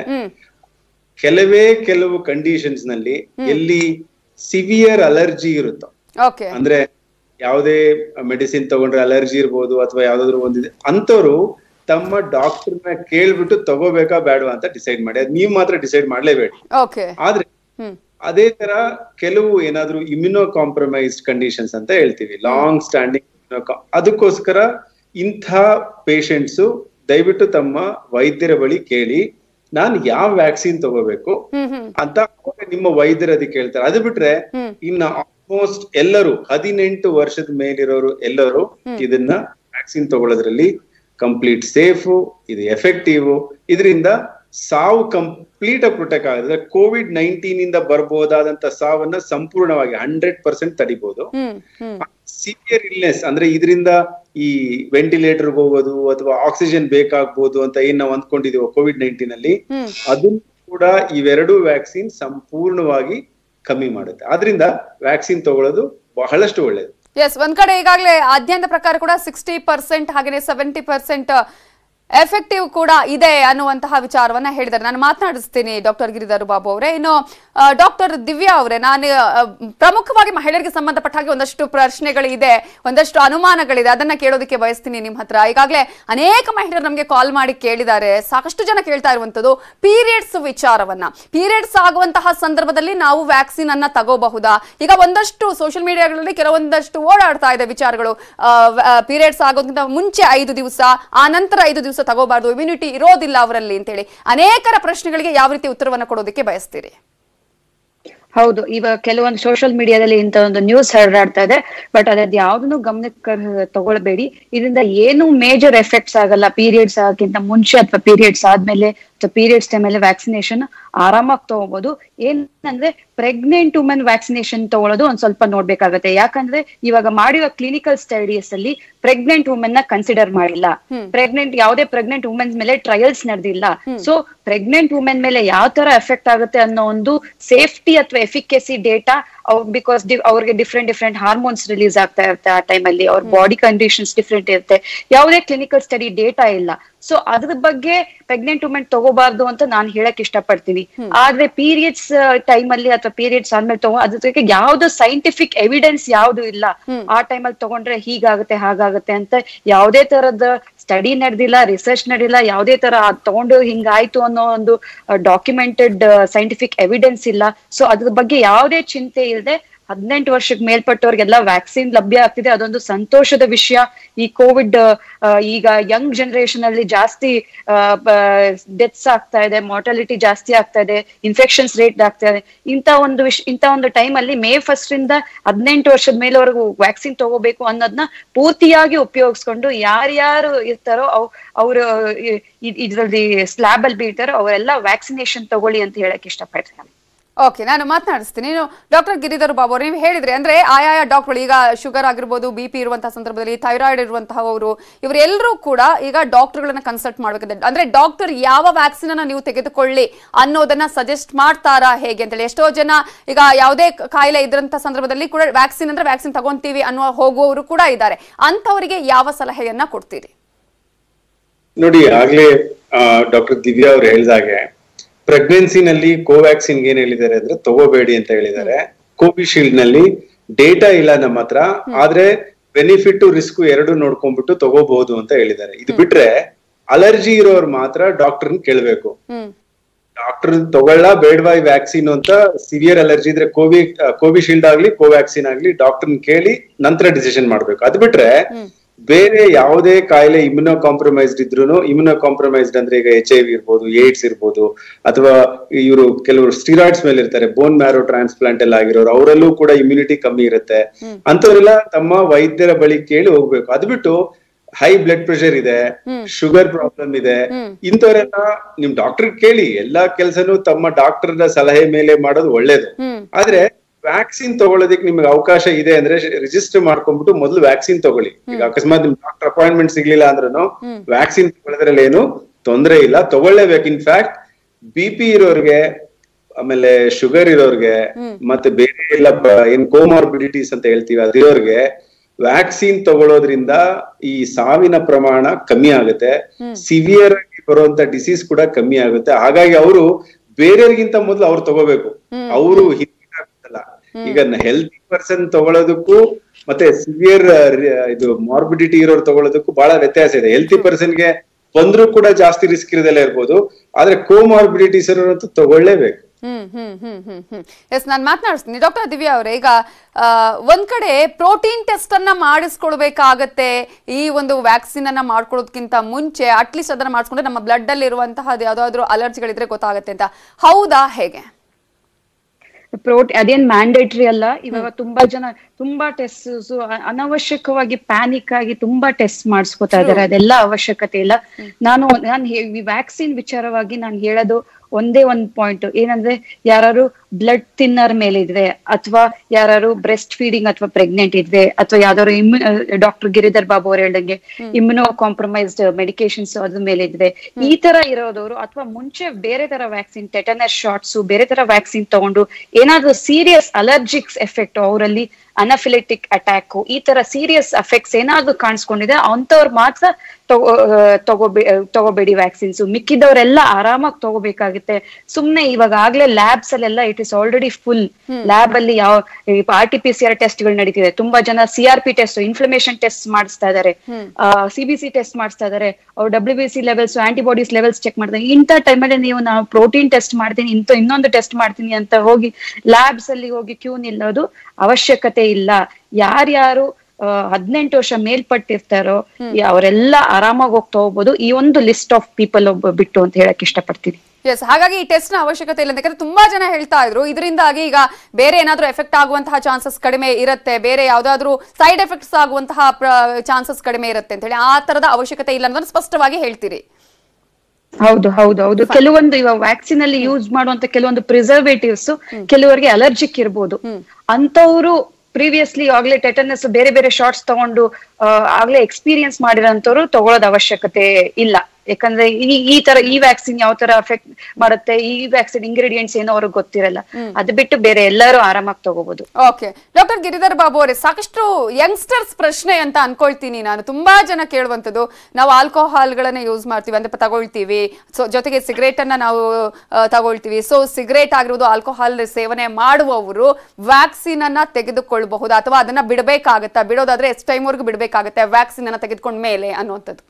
ಕೆಲವೇ ಕೆಲವು ಕಂಡೀಷನ್ಸ್ ನಲ್ಲಿ ಎಲ್ಲಿ ಸಿವಿಯರ್ ಅಲರ್ಜಿ ಇರುತ್ತೋ, ಅಂದ್ರೆ ಯಾವುದೇ ಮೆಡಿಸಿನ್ ತಗೊಂಡ್ರೆ ಅಲರ್ಜಿ ಇರ್ಬೋದು ಅಥವಾ ಯಾವ್ದಾದ್ರು ಒಂದಿದೆ, ಅಂತವ್ರು ತಮ್ಮ ಡಾಕ್ಟರ್ನ ಕೇಳ್ಬಿಟ್ಟು ತಗೋಬೇಕಾ ಬೇಡವಾ ಅಂತ ಡಿಸೈಡ್ ಮಾಡಿ. ಅದ್ ನೀವ್ ಮಾತ್ರ ಡಿಸೈಡ್ ಮಾಡ್ಲೇಬೇಡಿ. ಆದ್ರೆ ಅದೇ ತರ ಕೆಲವು ಏನಾದ್ರು ಇಮ್ಯುನೋ ಕಾಂಪ್ರಮೈಸ್ಡ್ ಕಂಡೀಷನ್ಸ್ ಅಂತ ಹೇಳ್ತೀವಿ, ಲಾಂಗ್ ಸ್ಟ್ಯಾಂಡಿಂಗ್, ಅದಕ್ಕೋಸ್ಕರ ಇಂಥ ಪೇಷಂಟ್ಸ್ ದಯವಿಟ್ಟು ತಮ್ಮ ವೈದ್ಯರ ಬಳಿ ಕೇಳಿ ನಾನ್ ಯಾವ ವ್ಯಾಕ್ಸಿನ್ ತಗೋಬೇಕು ಅಂತ ನಿಮ್ಮ ವೈದ್ಯರು ಅದಕ್ಕೆ ಹೇಳ್ತಾರೆ. ಅದು ಬಿಟ್ರೆ ಇನ್ನ ಆಲ್ಮೋಸ್ಟ್ ಎಲ್ಲರೂ ಹದಿನೆಂಟು ವರ್ಷದ ಮೇಲಿರೋರು ಎಲ್ಲರೂ ಇದನ್ನ ವ್ಯಾಕ್ಸಿನ್ ತಗೊಳ್ಳೋದ್ರಲ್ಲಿ ಕಂಪ್ಲೀಟ್ ಸೇಫು, ಇದು ಎಫೆಕ್ಟಿವ್, ಇದರಿಂದ ಸಾವು ಕಂಪ್ಲೀಟ್ ಆಗಿ ಪ್ರೊಟೆಕ್ಟ್ ಆಗುತ್ತೆ. ಕೋವಿಡ್ ನೈನ್ಟೀನ್ ಇಂದ ಬರ್ಬೋದಾದಂತ ಸಾವನ್ನ ಸಂಪೂರ್ಣವಾಗಿ ಹಂಡ್ರೆಡ್ ಪರ್ಸೆಂಟ್ ತಡಿಬಹುದು. ಸಿವಿಯರ್ ಇಲ್ನೆಸ್ ಅಂದ್ರೆ ಇದರಿಂದ ಈ ವೆಂಟಿಲೇಟರ್ ಹೋಗೋದು ಅಥವಾ ಆಕ್ಸಿಜನ್ ಬೇಕಾಗ್ಬೋದು ಅಂತ ಏನ್ ನಾವು ಅಂದ್ಕೊಂಡಿದೀವೋ ಕೋವಿಡ್ ನೈನ್ಟೀನ್ ಅಲ್ಲಿ, ಅದನ್ನು ಕೂಡ ಇವೆರಡು ವ್ಯಾಕ್ಸಿನ್ ಸಂಪೂರ್ಣವಾಗಿ ಕಮ್ಮಿ ಮಾಡುತ್ತೆ. ಆದ್ರಿಂದ ವ್ಯಾಕ್ಸಿನ್ ತಗೊಳ್ಳೋದು ಬಹಳಷ್ಟು ಒಳ್ಳೇದು. ಎಸ್, ಒಂದ್ ಕಡೆ ಈಗಾಗಲೇ ಅಧ್ಯಯನದ ಪ್ರಕಾರ ಕೂಡ ಸಿಕ್ಸ್ಟಿ ಪರ್ಸೆಂಟ್ ಹಾಗೆ ಸೆವೆಂಟಿ ಪರ್ಸೆಂಟ್ ಎಫೆಕ್ಟಿವ್ ಕೂಡ ಇದೆ ಅನ್ನುವಂತಹ ವಿಚಾರವನ್ನ ಹೇಳಿದ್ದಾರೆ. ನಾನು ಮಾತನಾಡಿಸ್ತೀನಿ ಡಾಕ್ಟರ್ ಗಿರಿಧರ್ ಬಾಬು ಅವರೇ. ಇನ್ನು ಡಾಕ್ಟರ್ ದಿವ್ಯಾ ಅವರೇ, ನಾನು ಪ್ರಮುಖವಾಗಿ ಮಹಿಳೆಯರಿಗೆ ಸಂಬಂಧಪಟ್ಟ ಹಾಗೆ ಒಂದಷ್ಟು ಪ್ರಶ್ನೆಗಳಿದೆ, ಒಂದಷ್ಟು ಅನುಮಾನಗಳಿದೆ, ಅದನ್ನ ಕೇಳೋದಕ್ಕೆ ಬಯಸ್ತೀನಿ ನಿಮ್ಮ ಹತ್ರ. ಈಗಾಗಲೇ ಅನೇಕ ಮಹಿಳೆಯರು ನಮಗೆ ಕಾಲ್ ಮಾಡಿ ಕೇಳಿದ್ದಾರೆ, ಸಾಕಷ್ಟು ಜನ ಕೇಳ್ತಾ ಇರುವಂತದ್ದು ಪೀರಿಯಡ್ಸ್ ವಿಚಾರವನ್ನ. ಪೀರಿಯಡ್ಸ್ ಆಗುವಂತಹ ಸಂದರ್ಭದಲ್ಲಿ ನಾವು ವ್ಯಾಕ್ಸಿನ್ ಅನ್ನ ತಗೋಬಹುದಾ? ಈಗ ಒಂದಷ್ಟು ಸೋಷಿಯಲ್ ಮೀಡಿಯಾಗಳಲ್ಲಿ ಕೆಲವೊಂದಷ್ಟು ಓಡಾಡ್ತಾ ಇದೆ ವಿಚಾರಗಳು, ಪೀರಿಯಡ್ಸ್ ಆಗೋದಕ್ಕಿಂತ ಮುಂಚೆ ಐದು ದಿವಸ, ಆ ನಂತರ ಐದು ದಿವಸ ತಗೋಬಾರ್ದು, ಇಮ್ಯುನಿಟಿ ಇರೋದಿಲ್ಲ ಅವರಲ್ಲಿ ಅಂತೇಳಿ ಅನೇಕರ ಪ್ರಶ್ನೆಗಳಿಗೆ ಯಾವ ರೀತಿ ಉತ್ತರವನ್ನ ಕೊಡೋದಕ್ಕೆ ಬಯಸ್ತೀರಿ? ಹೌದು, ಇವಾಗ ಕೆಲವೊಂದು ಸೋಷಿಯಲ್ ಮೀಡಿಯಾದಲ್ಲಿ ಇಂತ ಒಂದು ನ್ಯೂಸ್ ಹರಡಾಡ್ತಾ ಇದೆ, ಬಟ್ ಅದ್ ಯಾವ್ದನ್ನು ಗಮನಕ್ಕೆ ತಗೊಳ್ಬೇಡಿ. ಇದರಿಂದ ಏನು ಮೇಜರ್ ಎಫೆಕ್ಟ್ಸ್ ಆಗಲ್ಲ. ಪೀರಿಯಡ್ಸ್ ಆಗಕ್ಕಿಂತ ಮುಂಚೆ ಅಥವಾ ಪೀರಿಯಡ್ಸ್ ಆದ್ಮೇಲೆ ಅಥವಾ ಪೀರಿಯಡ್ಸ್ ಟೈಮಲ್ಲಿ ವ್ಯಾಕ್ಸಿನೇಷನ್ ಆರಾಮಾಗಿ ತಗೋಬಹುದು. ಏನಂದ್ರೆ ಪ್ರೆಗ್ನೆಂಟ್ ವುಮೆನ್ ವ್ಯಾಕ್ಸಿನೇಷನ್ ತಗೊಳ್ಳೋದು ಒಂದ್ ಸ್ವಲ್ಪ ನೋಡ್ಬೇಕಾಗತ್ತೆ. ಯಾಕಂದ್ರೆ ಇವಾಗ ಮಾಡಿರೋ ಕ್ಲಿನಿಕಲ್ ಸ್ಟಡೀಸ್ ಅಲ್ಲಿ ಪ್ರೆಗ್ನೆಂಟ್ ವುಮೆನ್ ನ ಕನ್ಸಿಡರ್ ಮಾಡಿಲ್ಲ. ಪ್ರೆಗ್ನೆಂಟ್ ಯಾವುದೇ ಪ್ರೆಗ್ನೆಂಟ್ ವುಮೆನ್ಸ್ ಮೇಲೆ ಟ್ರಯಲ್ಸ್ ನಡೆದಿಲ್ಲ. ಸೊ ಪ್ರೆಗ್ನೆಂಟ್ ವುಮೆನ್ ಮೇಲೆ ಯಾವ ತರ ಎಫೆಕ್ಟ್ ಆಗುತ್ತೆ ಅನ್ನೋ ಒಂದು ಸೇಫ್ಟಿ ಅಥವಾ ಎಫಿಕೆಸಿ ಡೇಟಾ, ಬಿಕಾಸ್ ಅವ್ರಿಗೆ ಡಿಫ್ರೆಂಟ್ ಡಿಫ್ರೆಂಟ್ ಹಾರ್ಮೋನ್ಸ್ ರಿಲೀಸ್ ಆಗ್ತಾ ಇರುತ್ತೆ ಆ ಟೈಮಲ್ಲಿ, ಅವ್ರ ಬಾಡಿ ಕಂಡೀಷನ್ಸ್ ಡಿಫ್ರೆಂಟ್ ಇರುತ್ತೆ, ಯಾವುದೇ ಕ್ಲಿನಿಕಲ್ ಸ್ಟಡಿ ಡೇಟಾ ಇಲ್ಲ. ಸೊ ಅದ್ರ ಬಗ್ಗೆ ಪ್ರೆಗ್ನೆಂಟ್ ವುಮೆನ್ ತಗೋಬಾರ್ದು ಅಂತ ನಾನ್ ಹೇಳಕ್ ಇಷ್ಟಪಡ್ತೀನಿ. ಆದ್ರೆ ಪೀರಿಯಡ್ಸ್ ಟೈಮ್ ಅಲ್ಲಿ ಅಥವಾ ಪೀರಿಯಡ್ಸ್ ಆದ್ಮೇಲೆ ತಗೋ ಅದ್ರ ಯಾವ್ದು ಸೈಂಟಿಫಿಕ್ ಎವಿಡೆನ್ಸ್ ಯಾವ್ದು ಇಲ್ಲ. ಆ ಟೈಮಲ್ಲಿ ತಗೊಂಡ್ರೆ ಹೀಗಾಗುತ್ತೆ ಹಾಗಾಗುತ್ತೆ ಅಂತ ಯಾವುದೇ ತರದ ಸ್ಟಡಿ ನಡೆದಿಲ್ಲ, ರಿಸರ್ಚ್ ನಡೆದಿಲ್ಲ, ಯಾವುದೇ ತರ ತಗೊಂಡು ಹಿಂಗಾಯ್ತು ಅನ್ನೋ ಒಂದು ಡಾಕ್ಯುಮೆಂಟೆಡ್ ಸೈಂಟಿಫಿಕ್ ಎವಿಡೆನ್ಸ್ ಇಲ್ಲ. ಸೊ ಅದ್ರ ಬಗ್ಗೆ ಯಾವುದೇ ಚಿಂತೆ ಇಲ್ಲದೆ ಹದಿನೆಂಟು ವರ್ಷಕ್ಕೆ ಮೇಲ್ಪಟ್ಟವ್ರಿಗೆಲ್ಲ ವ್ಯಾಕ್ಸಿನ್ ಲಭ್ಯ ಆಗ್ತಿದೆ. ಅದೊಂದು ಸಂತೋಷದ ವಿಷಯ. ಈ ಕೋವಿಡ್ ಈಗ ಯಂಗ್ ಜನರೇಷನ್ ಅಲ್ಲಿ ಜಾಸ್ತಿ ಡೆತ್ಸ್ ಆಗ್ತಾ ಇದೆ, ಮಾರ್ಟಾಲಿಟಿ ಜಾಸ್ತಿ ಆಗ್ತಾ ಇದೆ, ಇನ್ಫೆಕ್ಷನ್ಸ್ ರೇಟ್ ಆಗ್ತಾ ಇದೆ. ಇಂತ ಒಂದು ವಿಷ ಇಂತ ಒಂದು ಟೈಮ್ ಅಲ್ಲಿ ಮೇ ಫಸ್ಟ್ ಇಂದ ಹದಿನೆಂಟು ವರ್ಷದ ಮೇಲೆವರೆಗೂ ವ್ಯಾಕ್ಸಿನ್ ತಗೋಬೇಕು ಅನ್ನೋದನ್ನ ಪೂರ್ತಿಯಾಗಿ ಉಪಯೋಗಿಸ್ಕೊಂಡು ಯಾರ್ಯಾರು ಇರ್ತಾರೋ ಅವ್ ಅವ್ರು ಇದ್ರಲ್ಲಿ ಸ್ಲ್ಯಾಬ್ ಅಲ್ಲಿ ಬೀಳ್ತಾರೋ ಅವರೆಲ್ಲ ವ್ಯಾಕ್ಸಿನೇಷನ್ ತಗೊಳ್ಳಿ ಅಂತ ಹೇಳಕ್ ಇಷ್ಟಪಡ್ತೀನಿ. ಓಕೆ, ನಾನು ಮಾತನಾಡಿಸ್ತೀನಿ. ಡಾಕ್ಟರ್ ಗಿರಿಧರ್ ಬಾಬು ಅವರು, ನೀವು ಹೇಳಿದ್ರಿ ಅಂದ್ರೆ ಆಯಾಯ ಡಾಕ್ಟರ್ಗಳು, ಈಗ ಶುಗರ್ ಆಗಿರ್ಬೋದು, ಬಿ ಪಿ ಇರುವಂತಹ ಸಂದರ್ಭದಲ್ಲಿ, ಥೈರಾಯ್ಡ್ ಇರುವಂತಹವರು, ಇವರೆಲ್ಲರೂ ಕೂಡ ಈಗ ಡಾಕ್ಟರ್ಗಳನ್ನ ಕನ್ಸಲ್ಟ್ ಮಾಡ್ಬೇಕಂತ, ಅಂದ್ರೆ ಡಾಕ್ಟರ್ ಯಾವ ವ್ಯಾಕ್ಸಿನ್ ಅನ್ನ ನೀವು ತೆಗೆದುಕೊಳ್ಳಿ ಅನ್ನೋದನ್ನ ಸಜೆಸ್ಟ್ ಮಾಡ್ತಾರಾ ಹೇಗೆ ಅಂತೇಳಿ. ಎಷ್ಟೋ ಜನ ಈಗ ಯಾವುದೇ ಕಾಯಿಲೆ ಇದ್ರಂತ ಸಂದರ್ಭದಲ್ಲಿ ಕೂಡ ವ್ಯಾಕ್ಸಿನ್ ಅಂದ್ರೆ ವ್ಯಾಕ್ಸಿನ್ ತಗೊಂತೀವಿ ಅನ್ನುವ ಹೋಗುವವರು ಕೂಡ ಇದ್ದಾರೆ. ಅಂತವರಿಗೆ ಯಾವ ಸಲಹೆಯನ್ನ ಕೊಡ್ತೀರಿ? ನೋಡಿ, ಆಗ್ಲೇ ಡಾಕ್ಟರ್ ದಿವ್ಯಾ ಅವ್ರು ಹೇಳಿದಾಗೆ ಪ್ರೆಗ್ನೆನ್ಸಿನಲ್ಲಿ ಕೋವ್ಯಾಕ್ಸಿನ್ ಏನ್ ಹೇಳಿದ್ದಾರೆ ಅಂದ್ರೆ ತಗೋಬೇಡಿ ಅಂತ ಹೇಳಿದ್ದಾರೆ. ಕೋವಿಶೀಲ್ಡ್ ನಲ್ಲಿ ಡೇಟಾ ಇಲ್ಲ ನಮ್ಮ ಹತ್ರ, ಆದ್ರೆ ಬೆನಿಫಿಟ್ ರಿಸ್ಕ್ ಎರಡು ನೋಡ್ಕೊಂಡ್ಬಿಟ್ಟು ತಗೋಬಹುದು ಅಂತ ಹೇಳಿದ್ದಾರೆ. ಇದು ಬಿಟ್ರೆ ಅಲರ್ಜಿ ಇರೋರು ಮಾತ್ರ ಡಾಕ್ಟರ್ನ ಕೇಳ್ಬೇಕು. ಡಾಕ್ಟರ್ ತಗೊಳ್ಳ ಬೇಡವಾ ಈ ವ್ಯಾಕ್ಸಿನ್ ಅಂತ ಸಿವಿಯರ್ ಅಲರ್ಜಿ ಇದ್ರೆ ಕೋವಿ ಕೋವಿಶೀಲ್ಡ್ ಆಗ್ಲಿ ಕೋವ್ಯಾಕ್ಸಿನ್ ಆಗ್ಲಿ ಡಾಕ್ಟರ್ನ ಕೇಳಿ ನಂತರ ಡಿಸಿಷನ್ ಮಾಡ್ಬೇಕು. ಅದ್ ಬಿಟ್ರೆ ಬೇರೆ ಯಾವುದೇ ಕಾಯಿಲೆ ಇಮ್ಯುನೋ ಕಾಂಪ್ರಮೈಸ್ಡ್ ಇದ್ರು, ಇಮ್ಯುನೋ ಕಾಂಪ್ರಮೈಸ್ಡ್ ಅಂದ್ರೆ ಈಗ ಎಚ್ ಐ ವಿ ಇರ್ಬೋದು, ಏಡ್ಸ್ ಇರ್ಬೋದು, ಅಥವಾ ಇವರು ಕೆಲವರು ಸ್ಟಿರಾಯ್ಡ್ಸ್ ಮೇಲೆ ಇರ್ತಾರೆ, ಬೋನ್ ಮ್ಯಾರೋ ಟ್ರಾನ್ಸ್ಪ್ಲಾಂಟ್ ಎಲ್ಲ ಆಗಿರೋರು, ಅವರಲ್ಲೂ ಕೂಡ ಇಮ್ಯುನಿಟಿ ಕಮ್ಮಿ ಇರುತ್ತೆ. ಅಂತವರೆಲ್ಲ ತಮ್ಮ ವೈದ್ಯರ ಬಳಿ ಕೇಳಿ ಹೋಗ್ಬೇಕು. ಅದ್ ಬಿಟ್ಟು ಹೈ ಬ್ಲಡ್ ಪ್ರೆಷರ್ ಇದೆ, ಶುಗರ್ ಪ್ರಾಬ್ಲಮ್ ಇದೆ, ಇಂಥವರೆಲ್ಲ ನಿಮ್ ಡಾಕ್ಟರ್ ಕೇಳಿ. ಎಲ್ಲಾ ಕೆಲ್ಸನೂ ತಮ್ಮ ಡಾಕ್ಟರ್ ಸಲಹೆ ಮೇಲೆ ಮಾಡೋದು ಒಳ್ಳೇದು. ಆದ್ರೆ ವ್ಯಾಕ್ಸಿನ್ ತಗೊಳ್ಳೋದಕ್ಕೆ ನಿಮ್ಗೆ ಅವಕಾಶ ಇದೆ ಅಂದ್ರೆ ರಿಜಿಸ್ಟರ್ ಮಾಡ್ಕೊಂಡ್ಬಿಟ್ಟು ಮೊದಲು ವ್ಯಾಕ್ಸಿನ್ ತಗೊಳ್ಳಿ. ಈಗ ಅಕಸ್ಮಾತ್ ನಿಮ್ ಡಾಕ್ಟರ್ ಅಪಾಯಿಂಟ್ಮೆಂಟ್ ಸಿಗ್ಲಿಲ್ಲ ಅಂದ್ರೂ ವ್ಯಾಕ್ಸಿನ್ ತಗೊಳ್ಳೋದ್ರಲ್ಲಿ ಏನು ತೊಂದರೆ ಇಲ್ಲ, ತಗೊಳ್ಳೇಬೇಕು. ಇನ್ಫ್ಯಾಕ್ಟ್ ಬಿ ಪಿ ಇರೋರ್ಗೆ, ಆಮೇಲೆ ಶುಗರ್ ಇರೋರ್ಗೆ, ಮತ್ತೆ ಬೇರೆ ಎಲ್ಲ ಏನ್ ಕೋಮಾರ್ಬಿಡಿಟೀಸ್ ಅಂತ ಹೇಳ್ತೀವಿ ಅದಿರೋರ್ಗೆ ವ್ಯಾಕ್ಸಿನ್ ತಗೊಳ್ಳೋದ್ರಿಂದ ಈ ಸಾವಿನ ಪ್ರಮಾಣ ಕಮ್ಮಿ ಆಗುತ್ತೆ, ಸಿವಿಯರ್ ಆಗಿ ಬರುವಂತ ಡಿಸೀಸ್ ಕೂಡ ಕಮ್ಮಿ ಆಗುತ್ತೆ. ಹಾಗಾಗಿ ಅವರು ಬೇರೆಯವ್ರಿಗಿಂತ ಮೊದಲು ಅವ್ರು ತಗೋಬೇಕು. ಅವರು ಹಿಂದಿಲ್ಲ. ಈಗ ಹೆಲ್ತಿ ಪರ್ಸನ್ ತಗೊಳ್ಳೋದಕ್ಕೂ ಮತ್ತೆ ಸಿವಿಯರ್ ಇದು ಮಾರ್ಬಿಡಿಟಿ ಇರೋರು ತಗೊಳ್ಳೋದಕ್ಕೂ ಬಹಳ ವ್ಯತ್ಯಾಸ ಇದೆ. ಹೆಲ್ತಿ ಪರ್ಸನ್ಗೆ ಬಂದ್ರೂ ಕೂಡ ಜಾಸ್ತಿ ರಿಸ್ಕ್ ಇರೋದೆಲ್ಲ ಇರ್ಬೋದು, ಆದ್ರೆ ಕೋಮಾರ್ಬಿಡಿಟೀಸ್ ಇರೋರಂತೂ ತಗೊಳ್ಳೇಬೇಕು. ಹ್ಮ್ ಹ್ಮ್ ಹ್ಮ್ ಹ್ಮ್ ಹ್ಮ್ ಎಸ್ ನಾನು ಮಾತನಾಡಿಸ್ತೀನಿ. ಡಾಕ್ಟರ್ ದಿವ್ಯಾ ಅವರೇ, ಈಗ ಒಂದ್ ಕಡೆ ಪ್ರೋಟೀನ್ ಟೆಸ್ಟ್ ಅನ್ನ ಮಾಡಿಸ್ಕೊಳ್ಬೇಕಾಗತ್ತೆ ಈ ಒಂದು ವ್ಯಾಕ್ಸಿನ್ ಅನ್ನ ಮಾಡ್ಕೊಳ್ಳೋದಕ್ಕಿಂತ ಮುಂಚೆ. ಅಟ್ಲೀಸ್ಟ್ ಅದನ್ನ ಮಾಡಿಸ್ಕೊಂಡ್ರೆ ನಮ್ಮ ಬ್ಲಡ್ ಅಲ್ಲಿ ಇರುವಂತಹ ಯಾವ್ದಾದ್ರು ಅಲರ್ಜಿಗಳಿದ್ರೆ ಗೊತ್ತಾಗತ್ತೆ ಅಂತ. ಹೌದಾ, ಹೇಗೆ? ಪ್ರೋಟಿ ಅದೇನ್ ಮ್ಯಾಂಡೇಟರಿ ಅಲ್ಲ. ಇವಾಗ ತುಂಬಾ ಜನ ತುಂಬಾ ಟೆಸ್ಟ್ ಅನವಶ್ಯಕವಾಗಿ ಪ್ಯಾನಿಕ್ ಆಗಿ ತುಂಬಾ ಟೆಸ್ಟ್ ಮಾಡಿಸ್ಕೊತಾ ಇದಾರೆ. ಅದೆಲ್ಲ ಅವಶ್ಯಕತೆ ಇಲ್ಲ. ನಾನು ನಾನು ವ್ಯಾಕ್ಸಿನ್ ವಿಚಾರವಾಗಿ ನಾನು ಹೇಳೋದು ಒಂದೇ ಒಂದ್ ಪಾಯಿಂಟ್ ಏನಂದ್ರೆ, ಯಾರು ಬ್ಲಡ್ ಥಿನ್ನರ್ ಮೇಲೆ ಇದ್ರೆ, ಅಥವಾ ಯಾರು ಬ್ರೆಸ್ಟ್ ಫೀಡಿಂಗ್ ಅಥವಾ ಪ್ರೆಗ್ನೆಂಟ್ ಇದ್ರೆ, ಅಥವಾ ಯಾವ್ದಾದ್ರು ಇಮ್ಯೂ ಡಾಕ್ಟರ್ ಗಿರಿಧರ್ ಬಾಬು ಅವ್ರು ಹೇಳ್ದಂಗೆ ಇಮ್ಯುನೋ ಕಾಂಪ್ರಮೈಸ್ಡ್ ಮೆಡಿಕೇಶನ್ಸ್ ಅದ್ರ ಮೇಲೆ ಇದ್ರೆ, ಈ ತರ ಇರೋದವರು, ಅಥವಾ ಮುಂಚೆ ಬೇರೆ ತರ ವ್ಯಾಕ್ಸಿನ್ ಟೆಟನಸ್ ಶಾಟ್ಸ್ ಬೇರೆ ತರ ವ್ಯಾಕ್ಸಿನ್ ತಗೊಂಡು ಏನಾದ್ರು ಸೀರಿಯಸ್ ಅಲರ್ಜಿಕ್ಸ್ ಎಫೆಕ್ಟ್, ಅವರಲ್ಲಿ ಅನಫಿಲೆಟಿಕ್ ಅಟ್ಯಾಕ್, ಈ ತರ ಸೀರಿಯಸ್ ಎಫೆಕ್ಟ್ಸ್ ಏನಾದ್ರು ಕಾಣಿಸ್ಕೊಂಡಿದೆ ಅಂತವ್ರು ಮಾತ್ರ ತಗೋ ತಗೋಬೇ ತಗೋಬೇಡಿ ವ್ಯಾಕ್ಸಿನ್ಸ್. ಮಿಕ್ಕಿದವರೆಲ್ಲ ಆರಾಮಾಗಿ ತಗೋಬೇಕಾಗುತ್ತೆ. ಸುಮ್ನೆ ಇವಾಗ ಆಗ್ಲೇ ಲ್ಯಾಬ್ಸ್ ಅಲ್ಲೆಲ್ಲ it is already full. Lab ಅಲ್ಲಿ ಯಾವ R T P C R test ಗಳು ನಡೀತಿದೆ. ತುಂಬಾ ಜನ C R P test, inflammation test ಮಾಡಿಸ್ತಾ ಇದಾರೆ, ಸಿ ಬಿ ಸಿ ಟೆಸ್ಟ್ ಮಾಡಿಸ್ತಾ ಇದಾರೆ, ಅವ್ರು W B C levels, antibodies levels check ಮಾಡ್ತಾರೆ. ಇಂಥ ಟೈಮಲ್ಲಿ ನೀವು ನಾವು ಪ್ರೋಟೀನ್ ಟೆಸ್ಟ್ ಮಾಡ್ತೀನಿ, ಇಂಥ ಇನ್ನೊಂದು ಟೆಸ್ಟ್ ಮಾಡ್ತೀನಿ ಅಂತ ಹೋಗಿ ಲ್ಯಾಬ್ಸ್ ಅಲ್ಲಿ ಹೋಗಿ ಕ್ಯೂ ನಿಲ್ಲೋದು ಅವಶ್ಯಕತೆ ಇಲ್ಲ. ಯಾರ್ಯಾರು ಹದಿನೆಂಟು ವರ್ಷ ಮೇಲ್ಪಟ್ಟಿರ್ತಾರೋ ಅವರೆಲ್ಲ ಆರಾಮಾಗಿ ಹೋಗ್ತಾ ಹೋಗ್ಬೋದು. ಈ ಒಂದು ಲಿಸ್ಟ್ ಆಫ್ ಪೀಪಲ್ ಒಬ್ಬ ಬಿಟ್ಟು ಅಂತ ಹೇಳಕ್ ಇಷ್ಟಪಡ್ತೀನಿ. ಎಸ್, ಹಾಗಾಗಿ ಈ ಟೆಸ್ಟ್ ನ ಅವಶ್ಯಕತೆ ಇಲ್ಲ. ಯಾಕಂದ್ರೆ ತುಂಬಾ ಜನ ಹೇಳ್ತಾ ಇದ್ರು ಇದರಿಂದಾಗಿ ಈಗ ಬೇರೆ ಏನಾದ್ರೂ ಎಫೆಕ್ಟ್ ಆಗುವಂತಹ ಚಾನ್ಸಸ್ ಕಡಿಮೆ ಇರುತ್ತೆ, ಬೇರೆ ಯಾವ್ದಾದ್ರು ಸೈಡ್ ಎಫೆಕ್ಟ್ಸ್ ಆಗುವಂತಹ ಚಾನ್ಸಸ್ ಕಡಿಮೆ ಇರುತ್ತೆ ಅಂತ ಹೇಳಿ. ಆ ತರದ ಅವಶ್ಯಕತೆ ಇಲ್ಲ ಅನ್ನೋದನ್ನ ಸ್ಪಷ್ಟವಾಗಿ ಹೇಳ್ತೀರಿ. ಹೌದು ಹೌದು ಹೌದು ಕೆಲವೊಂದು ಇವಾಗ ವ್ಯಾಕ್ಸಿನ್ ಅಲ್ಲಿ ಯೂಸ್ ಮಾಡುವಂತ ಕೆಲವೊಂದು ಪ್ರಿಸರ್ವೇಟಿವ್ಸ್ ಕೆಲವರಿಗೆ ಅಲರ್ಜಿಕ್ ಇರ್ಬೋದು. ಅಂತವ್ರು ಪ್ರೀವಿಯಸ್ಲಿ ಆಗ್ಲೇ ಟೆಟನಸ್ ಬೇರೆ ಬೇರೆ ಶಾರ್ಟ್ಸ್ ತಗೊಂಡು ಆಗ್ಲೇ ಎಕ್ಸ್ಪೀರಿಯನ್ಸ್ ಮಾಡಿರೋಂಥವ್ರು ತಗೊಳ್ಳೋದ್ ಅವಶ್ಯಕತೆ ಇಲ್ಲ. ಯಾಕಂದ್ರೆ ಈ ಈ ತರ ಈ ವ್ಯಾಕ್ಸಿನ್ ಯಾವ ತರ ಎಫೆಕ್ಟ್ ಮಾಡುತ್ತೆ, ಈ ವ್ಯಾಕ್ಸಿನ್ ಇಂಗ್ರೀಡಿಯೆಂಟ್ಸ್ ಏನೋ ಅವ್ರಿಗೆ ಗೊತ್ತಿರಲ್ಲ. ಅದ್ ಬಿಟ್ಟು ಬೇರೆ ಎಲ್ಲರೂ ಆರಾಮಾಗಿ ತಗೋಬಹುದು. ಓಕೆ ಡಾಕ್ಟರ್ ಗಿರಿಧರ್ ಬಾಬು ಅವರೇ, ಸಾಕಷ್ಟು ಯಂಗ್ಸ್ಟರ್ಸ್ ಪ್ರಶ್ನೆ ಅಂತ ಅನ್ಕೊಳ್ತೀನಿ ನಾನು. ತುಂಬಾ ಜನ ಕೇಳುವಂತದ್ದು, ನಾವು ಆಲ್ಕೋಹಾಲ್ ಗಳನ್ನ ಯೂಸ್ ಮಾಡ್ತೀವಿ ಅಂದ್ರೆ ತಗೊಳ್ತೀವಿ, ಸೊ ಜೊತೆಗೆ ಸಿಗರೇಟ್ ಅನ್ನ ನಾವು ತಗೊಳ್ತೀವಿ. ಸೊ ಸಿಗರೇಟ್ ಆಗಿರೋದು ಆಲ್ಕೋಹಾಲ್ ಸೇವನೆ ಮಾಡುವವರು ವ್ಯಾಕ್ಸಿನ್ ಅನ್ನ ತೆಗೆದುಕೊಳ್ಳಬಹುದು ಅಥವಾ ಅದನ್ನ ಬಿಡಬೇಕಾಗತ್ತಾ? ಬಿಡೋದಾದ್ರೆ ಎಷ್ಟು ಟೈಮ್ ವರೆಗೂ ಬಿಡಬೇಕಾಗತ್ತೆ ವ್ಯಾಕ್ಸಿನ್ ಅನ್ನ ತೆಗೆದುಕೊಂಡ ಮೇಲೆ ಅನ್ನುವಂಥದ್ದು?